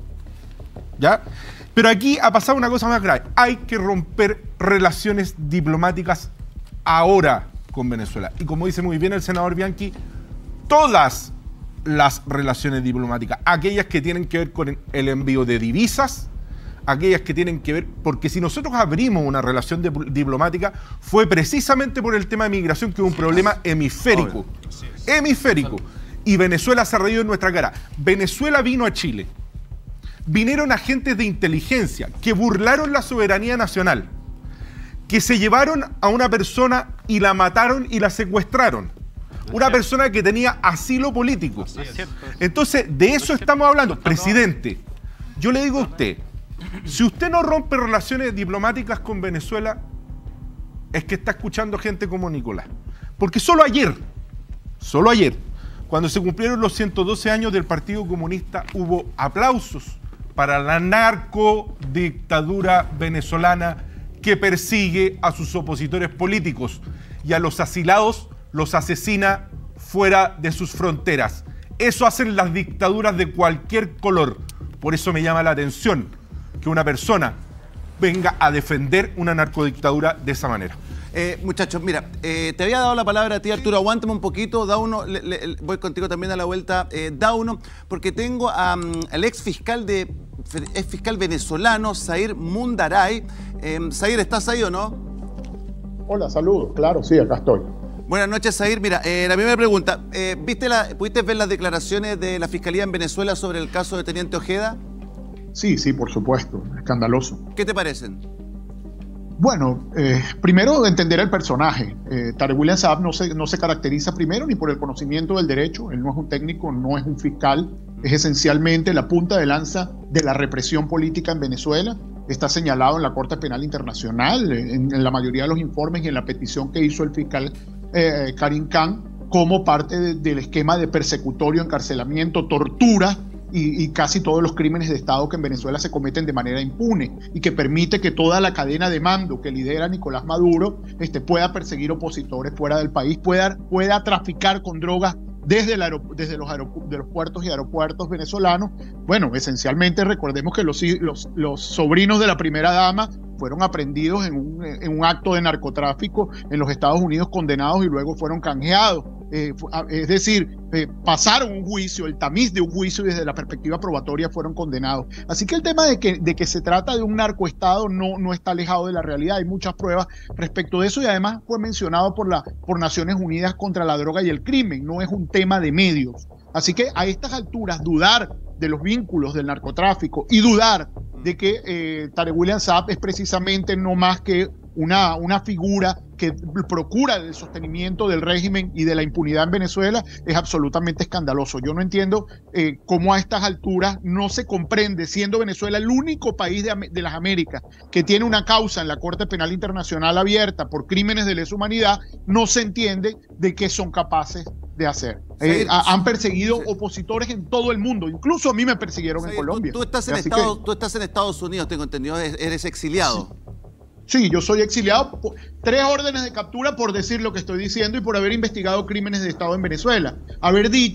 ¿Ya? Pero aquí ha pasado una cosa más grave. Hay que romper relaciones diplomáticas ahora con Venezuela. Y como dice muy bien el senador Bianchi, todas las relaciones diplomáticas, aquellas que tienen que ver con el envío de divisas, aquellas que tienen que ver, porque si nosotros abrimos una relación diplomática fue precisamente por el tema de migración, que es un problema hemisférico. Hemisférico. Y Venezuela se ha reído en nuestra cara. Venezuela vino a Chile. Vinieron agentes de inteligencia que burlaron la soberanía nacional, que se llevaron a una persona y la mataron y la secuestraron. Una persona que tenía asilo político. Entonces, de eso estamos hablando. Presidente, yo le digo a usted, si usted no rompe relaciones diplomáticas con Venezuela, es que está escuchando gente como Nicolás. Porque solo ayer, cuando se cumplieron los 112 años del Partido Comunista, hubo aplausos para la narcodictadura venezolana que persigue a sus opositores políticos y a los asilados los asesina fuera de sus fronteras. Eso hacen las dictaduras de cualquier color. Por eso me llama la atención que una persona venga a defender una narcodictadura de esa manera. Muchachos, mira, te había dado la palabra a ti, Arturo, aguántame un poquito, da uno, voy contigo también a la vuelta, da uno, porque tengo al ex fiscal venezolano, Zair Mundaray. Zair, ¿estás ahí o no? Hola, saludos, claro, sí, acá estoy. Buenas noches, Zair. Mira, la primera pregunta, ¿pudiste ver las declaraciones de la Fiscalía en Venezuela sobre el caso de Teniente Ojeda? Sí, por supuesto, escandaloso. ¿Qué te parecen? Bueno, primero entender el personaje. Tarek William Saab no se caracteriza primero ni por el conocimiento del derecho. Él no es un técnico, no es un fiscal. Es esencialmente la punta de lanza de la represión política en Venezuela. Está señalado en la Corte Penal Internacional, en la mayoría de los informes y en la petición que hizo el fiscal Karim Khan, como parte del esquema de persecutorio, encarcelamiento, tortura y casi todos los crímenes de Estado que en Venezuela se cometen de manera impune y que permite que toda la cadena de mando que lidera Nicolás Maduro pueda perseguir opositores fuera del país, pueda traficar con drogas desde los puertos y aeropuertos venezolanos. Bueno, esencialmente recordemos que los sobrinos de la primera dama fueron aprendidos en un acto de narcotráfico en los Estados Unidos, condenados y luego fueron canjeados. Es decir, pasaron un juicio, el tamiz de un juicio y desde la perspectiva probatoria fueron condenados. Así que el tema de que se trata de un narcoestado no está alejado de la realidad. Hay muchas pruebas respecto de eso y además fue mencionado por Naciones Unidas contra la droga y el crimen. No es un tema de medios. Así que a estas alturas dudar de los vínculos del narcotráfico y dudar de que Tarek William Saab es precisamente no más que una figura que procura el sostenimiento del régimen y de la impunidad en Venezuela es absolutamente escandaloso. Yo no entiendo cómo a estas alturas no se comprende, siendo Venezuela el único país de las Américas que tiene una causa en la Corte Penal Internacional abierta por crímenes de lesa humanidad, no se entiende de qué son capaces de hacer. Han perseguido opositores en todo el mundo, incluso a mí me persiguieron en Colombia. Tú estás en Estados Unidos, tengo entendido, eres exiliado. Sí, yo soy exiliado por 3 órdenes de captura por decir lo que estoy diciendo y por haber investigado crímenes de Estado en Venezuela. Haber dicho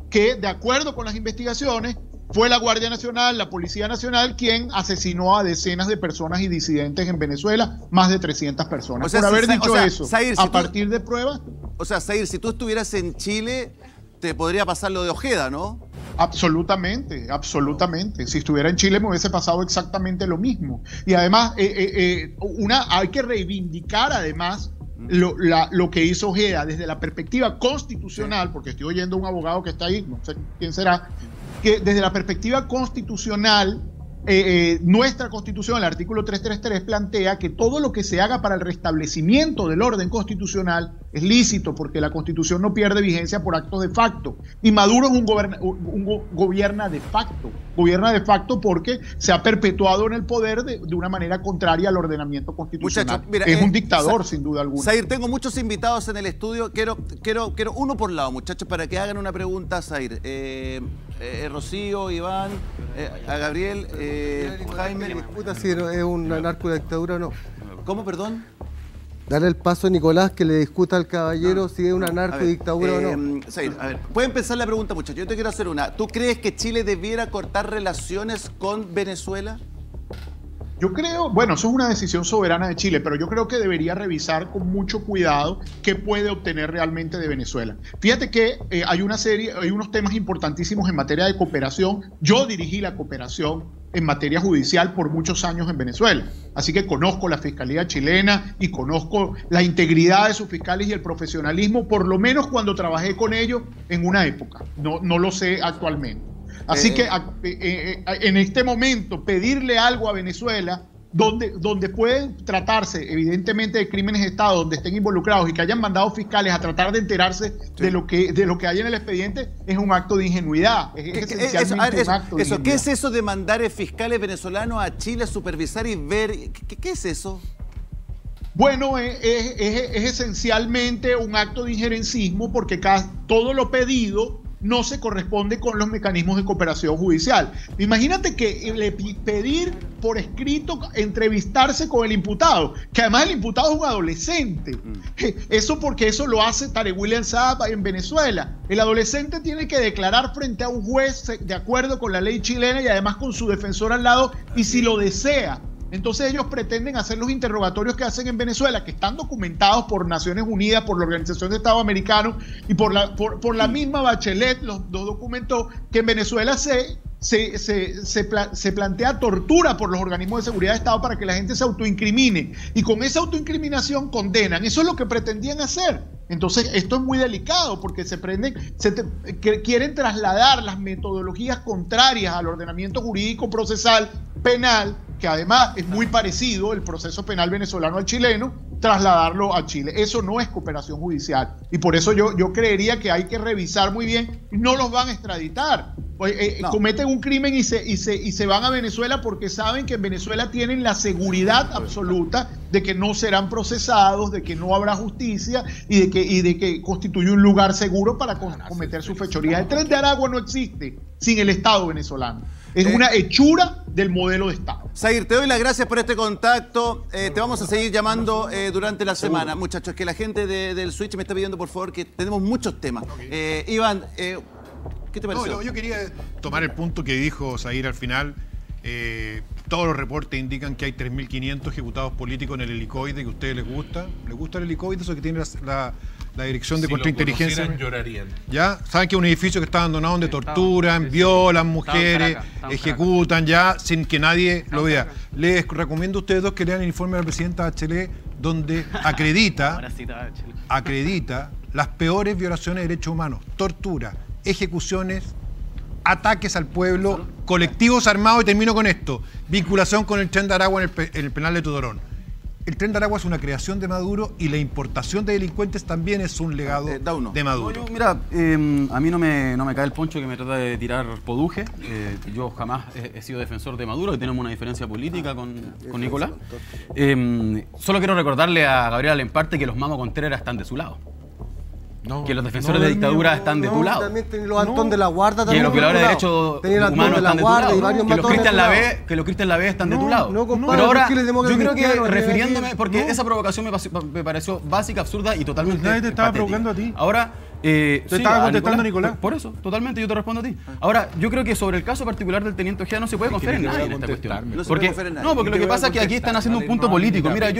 que, de acuerdo con las investigaciones, fue la Guardia Nacional, la Policía Nacional, quien asesinó a decenas de personas y disidentes en Venezuela, más de 300 personas. O sea, por haber si, dicho eso, Zair, a partir de pruebas... O sea, Zair, si tú estuvieras en Chile, te podría pasar lo de Ojeda, ¿no? Absolutamente, absolutamente. Si estuviera en Chile me hubiese pasado exactamente lo mismo. Y además, hay que reivindicar además lo que hizo Ojeda desde la perspectiva constitucional, porque estoy oyendo a un abogado que está ahí, no sé quién será, que desde la perspectiva constitucional, nuestra Constitución, el artículo 333, plantea que todo lo que se haga para el restablecimiento del orden constitucional es lícito, porque la Constitución no pierde vigencia por actos de facto. Y Maduro es gobierna de facto. Gobierna de facto porque se ha perpetuado en el poder de una manera contraria al ordenamiento constitucional. Muchachos, mira, es un dictador, sin duda alguna. Zair, tengo muchos invitados en el estudio. Quiero uno por lado, muchachos, para que hagan una pregunta a Zair. Rocío, Iván, a Gabriel, Jaime. Disputa si es una narcodictadura o no. ¿Cómo, perdón? Darle el paso a Nicolás que le discuta al caballero si es una narcodictadura o no. Zair, a ver, pueden pensar la pregunta, muchachos. Yo te quiero hacer una. ¿Tú crees que Chile debiera cortar relaciones con Venezuela? Yo creo, bueno, eso es una decisión soberana de Chile, pero yo creo que debería revisar con mucho cuidado qué puede obtener realmente de Venezuela. Fíjate que hay unos temas importantísimos en materia de cooperación. Yo dirigí la cooperación en materia judicial por muchos años en Venezuela, así que conozco la fiscalía chilena y conozco la integridad de sus fiscales y el profesionalismo, por lo menos cuando trabajé con ellos en una época. No lo sé actualmente. Así que en este momento pedirle algo a Venezuela, donde pueden tratarse evidentemente de crímenes de Estado, donde estén involucrados y que hayan mandado fiscales a tratar de enterarse de lo que hay en el expediente, es un acto de ingenuidad. Es esencialmente un acto de ingenuidad. ¿Qué es eso de mandar fiscales venezolanos a Chile a supervisar y ver? ¿Qué es eso? Bueno, es esencialmente un acto de injerencismo, porque todo lo pedido no se corresponde con los mecanismos de cooperación judicial. Imagínate que pedir por escrito entrevistarse con el imputado, que además el imputado es un adolescente. Eso porque eso lo hace Tarek William Saab en Venezuela. El adolescente tiene que declarar frente a un juez de acuerdo con la ley chilena y además con su defensor al lado, y si lo desea. Entonces ellos pretenden hacer los interrogatorios que hacen en Venezuela, que están documentados por Naciones Unidas, por la Organización de Estados Americanos y por la misma Bachelet, los documentó, que en Venezuela se plantea tortura por los organismos de seguridad de Estado para que la gente se autoincrimine. Y con esa autoincriminación condenan. Eso es lo que pretendían hacer. Entonces, esto es muy delicado porque quieren trasladar las metodologías contrarias al ordenamiento jurídico procesal penal, que además es muy parecido el proceso penal venezolano al chileno, trasladarlo a Chile. Eso no es cooperación judicial. Y por eso yo creería que hay que revisar muy bien. No los van a extraditar. Cometen un crimen y se van a Venezuela porque saben que en Venezuela tienen la seguridad absoluta de que no serán procesados, de que no habrá justicia y de que constituye un lugar seguro para cometer sus fechorías. El Tren de Aragua no existe sin el Estado venezolano. Es una hechura del modelo de Estado. Zair, te doy las gracias por este contacto. Te vamos a seguir llamando durante la semana. Muchachos, que la gente del Switch me está pidiendo, por favor, que tenemos muchos temas. Iván, ¿qué te pareció? No, yo quería tomar el punto que dijo Zair al final. Todos los reportes indican que hay 3.500 ejecutados políticos en el helicoide, que a ustedes les gusta. ¿Les gusta el helicoide? Eso que tiene la Dirección de Contrainteligencia. Si lo llorarían. ¿Ya? Saben que es un edificio que está abandonado donde torturan, violan mujeres, ejecutan ya sin que nadie lo vea. Les recomiendo a ustedes dos que lean el informe de la presidenta Bachelet, donde acredita las peores violaciones de derechos humanos, tortura, ejecuciones, ataques al pueblo, colectivos armados, y termino con esto, vinculación con el Tren de Aragua en el penal de Todorón. El Tren de Aragua es una creación de Maduro y la importación de delincuentes también es un legado de Maduro. Mira, a mí no me cae el poncho que me trata de tirar poduje. Yo jamás he sido defensor de Maduro, y tenemos una diferencia política con Nicolás. Solo quiero recordarle a Gabriel Alemparte que los Mamo Contreras están de su lado. Que los defensores de dictadura están de tu lado. También tienen los Antón de la Guarda. Que los violadores de derechos humanos están de tu lado. Que los Cristian Lavé están de tu lado. Pero ahora, yo creo que refiriéndome, porque esa provocación me pareció básica, absurda y totalmente. Nadie te estaba provocando a ti. Ahora, ¿Te estaba contestando Nicolás? Por eso, totalmente, yo te respondo a ti. Ahora, yo creo que sobre el caso particular del teniente Ojeda no se puede confiar en nadie en esta cuestión. Porque lo que pasa es que aquí están haciendo un punto político. Mira,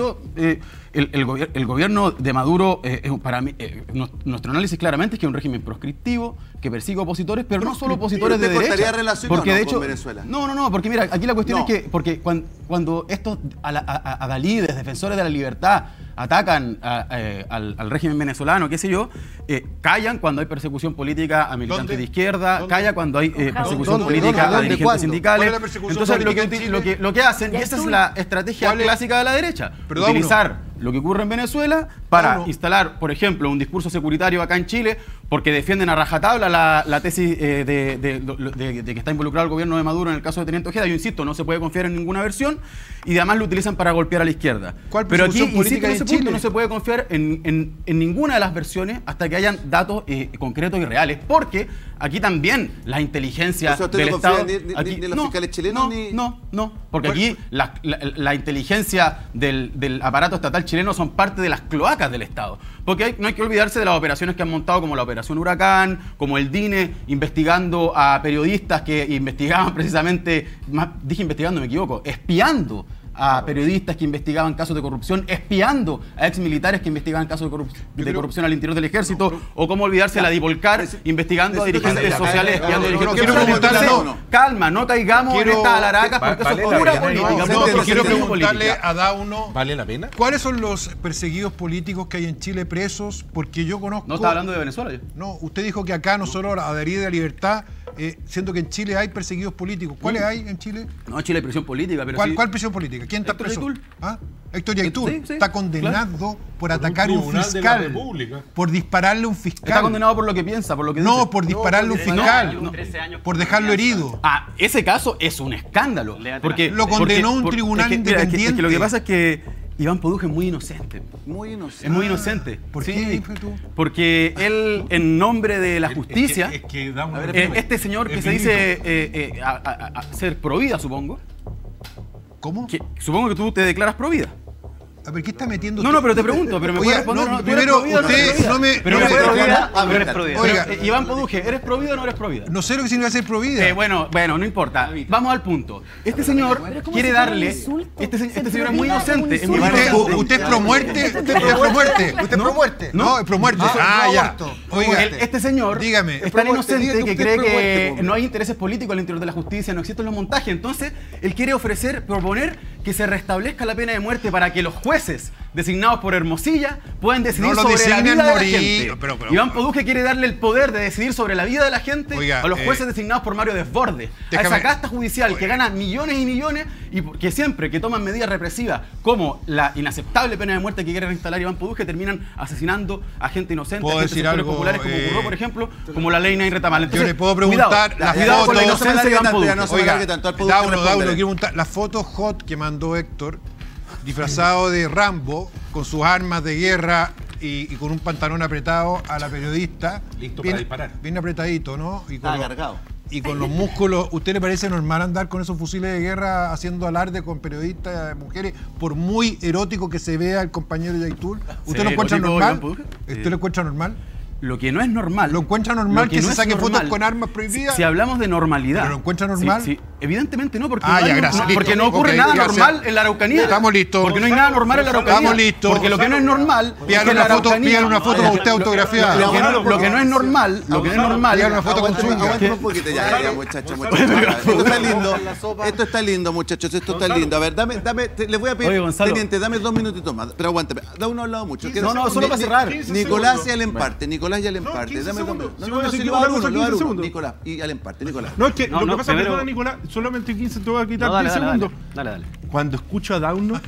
el gobierno de Maduro, para mí, nuestro análisis claramente es que es un régimen proscriptivo, que persigue opositores, pero no solo opositores de derecha. Porque de hecho, con Venezuela? No, porque mira, aquí la cuestión es que porque cuando estos adalides, defensores de la libertad, atacan al régimen venezolano, qué sé yo, callan cuando hay persecución política a militantes de izquierda, calla cuando hay persecución política a dirigentes sindicales. Entonces lo que hacen, y esa es la estrategia clásica de la derecha, utilizar lo que ocurre en Venezuela para instalar, por ejemplo, un discurso securitario acá en Chile, porque defienden a rajatabla la tesis de que está involucrado el gobierno de Maduro en el caso de Teniente Ojeda. Yo insisto, no se puede confiar en ninguna versión, y además lo utilizan para golpear a la izquierda. Pero aquí, insisto, en ese punto no se puede confiar en ninguna de las versiones hasta que hayan datos concretos y reales, porque aquí también la inteligencia del Estado... Ni en los fiscales chilenos, No, porque aquí la inteligencia del aparato estatal chileno son parte de las cloacas del Estado. Porque no hay que olvidarse de las operaciones que han montado, como la Operación Huracán, como el DINE, investigando a periodistas que investigaban precisamente, dije investigando, me equivoco, espiando a periodistas que investigaban casos de corrupción, espiando a exmilitares que investigaban casos de corrupción al interior del ejército, o cómo olvidarse de la Dipolcar, investigando a dirigentes sociales, espiando a dirigentes sociales. Calma, no caigamos en estas alaracas, porque eso es pura política. Quiero preguntarle a Dauno, ¿vale la pena? ¿Cuáles son los perseguidos políticos que hay en Chile presos? Porque yo conozco... No está hablando de Venezuela. No, usted dijo que acá nosotros adherir de libertad, siendo que en Chile hay perseguidos políticos. ¿Cuáles hay en Chile? No, en Chile hay prisión política, pero ¿Cuál prisión política? ¿Quién está preso? Héctor Yaitul Sí. Está condenado por atacar a un fiscal. Por dispararle a un fiscal. Está condenado por lo que piensa, por lo que dice. No, por dispararle a un fiscal. Por dejarlo herido. Ese caso es un escándalo. Porque lo condenó un tribunal independiente. Es que lo que pasa es que Iván Poduje es muy inocente. Muy inocente. Es muy inocente. ¿Por qué? Porque él, en nombre de la justicia, este señor que se dice ser provida, supongo. ¿Cómo? Supongo que tú te declaras provida. A ver, ¿qué está metiendo? No, pero te pregunto, pero me puedes responder. No, primero, usted no me... Pero eres provida. Oiga, Iván Poduje, ¿eres provida o no eres provida? No sé lo que significa ser provida. Bueno, no importa. Vamos al punto. Este señor quiere darle... Este señor es muy inocente. ¿Usted es promuerte? ¿Usted es promuerte? ¿Usted es promuerte? No, es promuerte. Ya. Oiga, este señor es tan inocente que cree que no hay intereses políticos al interior de la justicia, no existen los montajes. Entonces, él quiere proponer que se restablezca la pena de muerte para que los jueces designados por Hermosilla puedan decidir sobre la vida de la gente. Iván Poduje quiere darle el poder de decidir sobre la vida de la gente a los jueces designados por Mario Desbordes, a esa casta judicial que gana millones y millones y que siempre que toman medidas represivas como la inaceptable pena de muerte que quiere reinstalar Iván Poduje terminan asesinando a gente inocente, a gente de sectores populares, como ocurrió, por ejemplo, como la ley Nain Retamal. Yo le puedo preguntar cuidado con la inocencia de Iván Poduje. Dauno, quiero preguntar las fotos hot que mandó Héctor, disfrazado de Rambo, con sus armas de guerra y con un pantalón apretado a la periodista. Listo para disparar. Bien apretadito, ¿no? Cargado. Y con los músculos. ¿Usted le parece normal andar con esos fusiles de guerra haciendo alarde con periodistas, mujeres, por muy erótico que se vea el compañero Yaitul? ¿Usted lo encuentra normal? ¿Usted lo encuentra normal? Lo que no es normal. ¿Lo encuentra normal que se saque fotos con armas prohibidas? Si hablamos de normalidad. ¿Pero lo encuentra normal? Sí, evidentemente no, porque, porque no ocurre nada normal en la Araucanía. Estamos listos. Porque no hay nada normal en la Araucanía. Estamos listos. Porque lo que no es normal. Pídale una foto con usted autografiada. Lo que no es normal. Pídale una foto con su un poquito ya, muchachos. Esto está lindo. Esto está lindo, muchachos. Esto está lindo. A ver, les voy a pedir, teniente, dame 2 minutitos más. Pero aguántame. Da uno al lado mucho. No, solo para cerrar. Nicolás y Alemparte. Nicolás y Alemparte. Nicolás y Alemparte. Nicolás. No, es que lo que pasa, perdona, Nicolás, solamente 15, te voy a quitar 10 segundos. Dale. Cuando escucho a Dauno,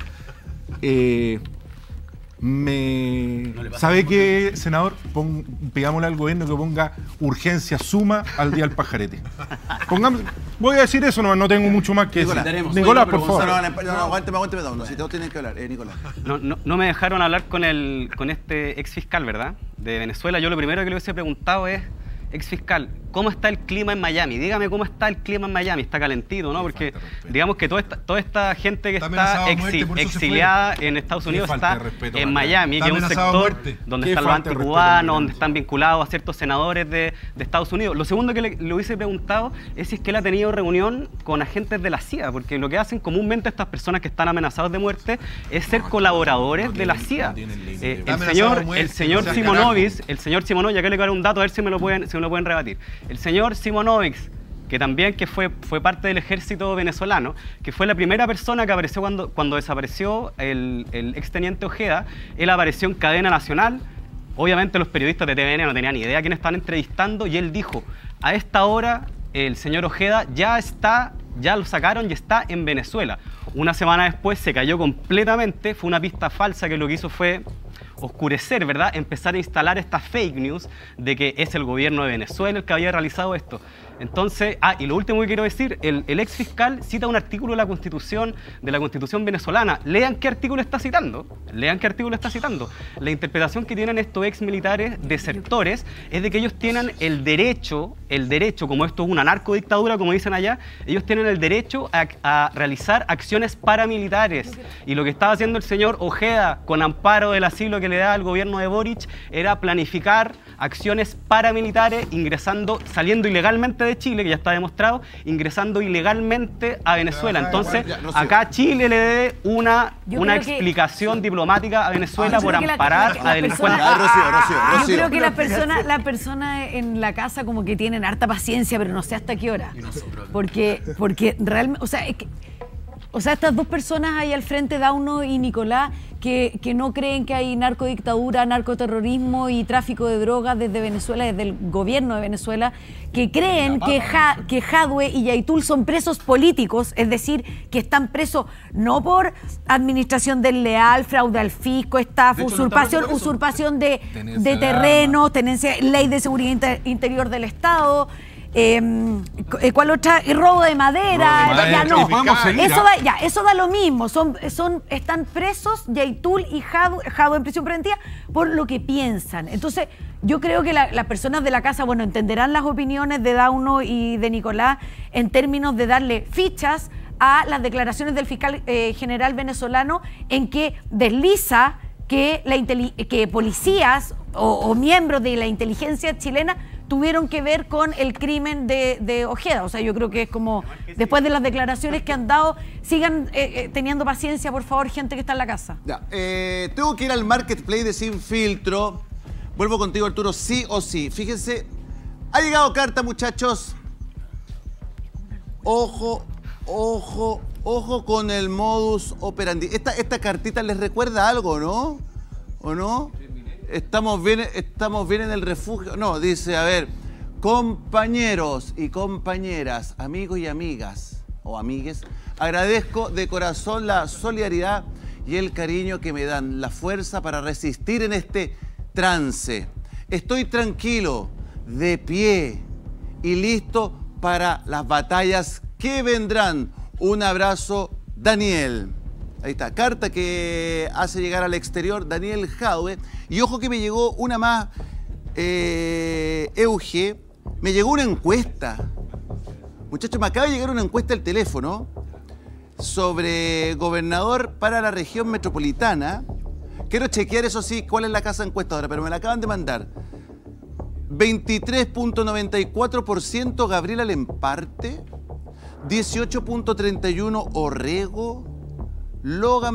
¿sabe qué, senador? Pidámosle al gobierno que ponga urgencia suma al día del pajarete. Voy a decir eso, no tengo mucho más que decir. Nicolás, por favor. Aguánteme, Dauno, si todos tienen que hablar. Nicolás. No me dejaron hablar con este ex fiscal, ¿verdad? De Venezuela. Yo lo primero que le hubiese preguntado es ex fiscal, ¿cómo está el clima en Miami? Dígame cómo está el clima en Miami. Está calentito, ¿no? Porque digamos que toda esta gente que está exiliada en Estados Unidos está en Miami, que es un sector donde están los anticubanos, donde están vinculados a ciertos senadores de Estados Unidos. Lo segundo que le hubiese preguntado es si es que él ha tenido reunión con agentes de la CIA, porque lo que hacen comúnmente estas personas que están amenazadas de muerte es ser colaboradores de la CIA. El señor Simonovic, ya que le voy a dar un dato, a ver si me lo pueden rebatir. El señor Simonovic, que también fue parte del ejército venezolano, que fue la primera persona que apareció cuando desapareció el exteniente Ojeda. Él apareció en cadena nacional. Obviamente los periodistas de TVN no tenían ni idea a quién estaban entrevistando, y él dijo, a esta hora el señor Ojeda ya lo sacaron y está en Venezuela. Una semana después se cayó completamente, fue una pista falsa que lo que hizo fue oscurecer, ¿verdad? Empezar a instalar estas fake news de que es el gobierno de Venezuela el que había realizado esto. Entonces, y lo último que quiero decir, el ex fiscal cita un artículo de la Constitución venezolana. Lean qué artículo está citando. La interpretación que tienen estos ex militares desertores es de que ellos tienen el derecho, como esto es una narcodictadura, como dicen allá, ellos tienen el derecho a realizar acciones paramilitares. Y lo que estaba haciendo el señor Ojeda, con amparo del asilo que le da al gobierno de Boric, era planificar acciones paramilitares, saliendo ilegalmente de Chile, que ya está demostrado, ingresando ilegalmente a Venezuela. Entonces, acá Chile le debe una explicación diplomática a Venezuela por amparar a delincuentes. Yo creo que la persona en la casa como que tienen harta paciencia, pero no sé hasta qué hora. Porque realmente, o sea, estas dos personas ahí al frente, Dauno y Nicolás, que no creen que hay narcodictadura, narcoterrorismo y tráfico de drogas desde Venezuela, desde el gobierno de Venezuela, que creen que Jadwe y Yaitul son presos políticos, es decir, que están presos no por administración desleal, fraude al fisco, estafa, usurpación de terreno, ley de seguridad interior del Estado. ¿Cuál otra? Robo de madera. Ya no. Eso da lo mismo. Están presos Yaitul y Jadwe en prisión preventiva por lo que piensan. Entonces, yo creo que las personas de la casa, entenderán las opiniones de Dauno y de Nicolás en términos de darle fichas a las declaraciones del fiscal general venezolano, en que desliza que policías o miembros de la inteligencia chilena tuvieron que ver con el crimen de Ojeda. O sea, yo creo que es como, después de las declaraciones que han dado, sigan teniendo paciencia, por favor, gente que está en la casa. Tengo que ir al marketplace de Sin Filtro. Vuelvo contigo, Arturo, sí o sí. Fíjense, ha llegado carta, muchachos. Ojo con el modus operandi. Esta cartita les recuerda algo, ¿no? ¿O no? Estamos bien en el refugio. No, dice, a ver, compañeros y compañeras, amigos y amigas, o amigues, agradezco de corazón la solidaridad y el cariño que me dan, la fuerza para resistir en este trance. Estoy tranquilo, de pie y listo para las batallas que vendrán. Un abrazo, Daniel. Ahí está, carta que hace llegar al exterior Daniel Jadwe. Y ojo que me llegó una más, Euge, me llegó una encuesta. Muchachos, me acaba de llegar una encuesta al teléfono sobre gobernador para la región metropolitana. Quiero chequear, eso sí, cuál es la casa encuestadora, pero me la acaban de mandar. 23.94% Gabriela Lemparte, 18.31 Orrego, Logan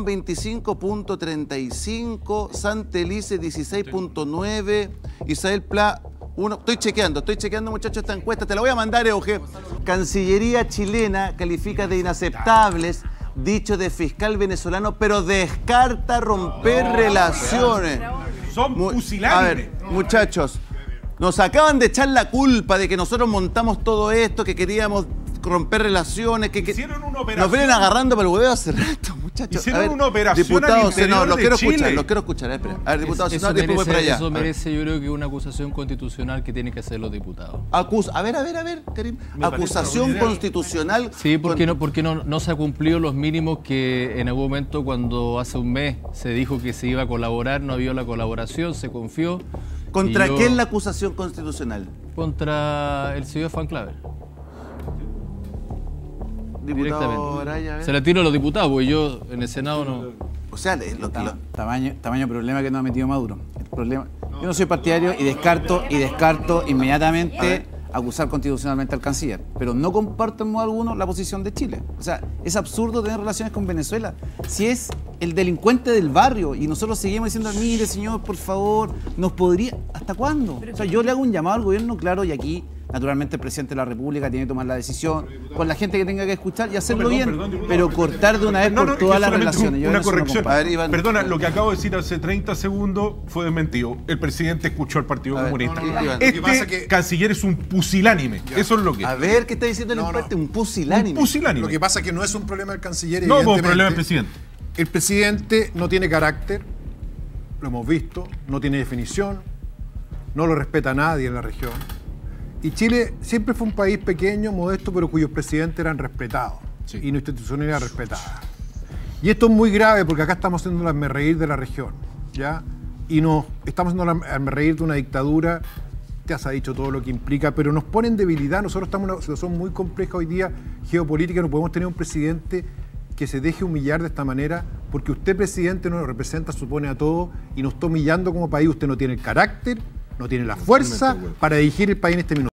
25.35, Santelice 16.9, Isabel Pla 1. Estoy chequeando muchachos esta encuesta, te la voy a mandar, Euge. Cancillería chilena califica de inaceptables dichos de fiscal venezolano, pero descarta romper relaciones. Son pusilánimes. A ver, muchachos, nos acaban de echar la culpa de que nosotros montamos todo esto, que queríamos romper relaciones, que hicieron una operación. Nos vienen agarrando para el huevo hace rato, muchachos. Hicieron una operación diputado, senador, los quiero escuchar, espera. A ver, diputado, senador, después voy para allá. Eso merece, yo creo que una acusación constitucional que tienen que hacer los diputados. A ver, Karim. Acusación constitucional. Sí, porque no se ha cumplido los mínimos que en algún momento, cuando hace un mes se dijo que se iba a colaborar, no había la colaboración, se confió. ¿Contra quién la acusación constitucional? Contra el señor Fanclaver. Diputado Araya, se la tiro a los diputados, porque yo en el Senado no... O sea, tamaño problema que nos ha metido Maduro. El problema, yo no soy partidario y descarto inmediatamente acusar constitucionalmente al canciller, pero no comparto en modo alguno la posición de Chile. O sea, es absurdo tener relaciones con Venezuela. Si es el delincuente del barrio y nosotros seguimos diciendo, mire señor, por favor, nos podría... ¿Hasta cuándo? O sea, yo le hago un llamado al gobierno, claro, y aquí naturalmente el presidente de la República tiene que tomar la decisión con la gente que tenga que escuchar y hacerlo pero cortar de una vez por todas las relaciones. Una corrección. Perdona, lo que acabo de decir hace 30 segundos fue desmentido. El presidente escuchó al Partido Comunista. Canciller es un pusilánime. Eso es lo que... A ver, ¿qué está diciendo el experto? Un pusilánime. Un pusilánime. Lo que pasa es que no es un problema del canciller. No, es un problema del presidente. El presidente no tiene carácter, lo hemos visto, no tiene definición, no lo respeta a nadie en la región. Y Chile siempre fue un país pequeño, modesto, pero cuyos presidentes eran respetados y nuestra institución era respetada. Y esto es muy grave porque acá estamos haciendo el hazmerreír de la región, ¿ya? Y nos estamos haciendo el hazmerreír de una dictadura, te has dicho todo lo que implica, pero nos pone en debilidad. Nosotros estamos en una situación muy compleja hoy día, geopolítica, no podemos tener un presidente que se deje humillar de esta manera, porque usted, presidente, nos representa, supone a todos, y nos está humillando como país. Usted no tiene el carácter, no tiene la fuerza para dirigir el país en este minuto.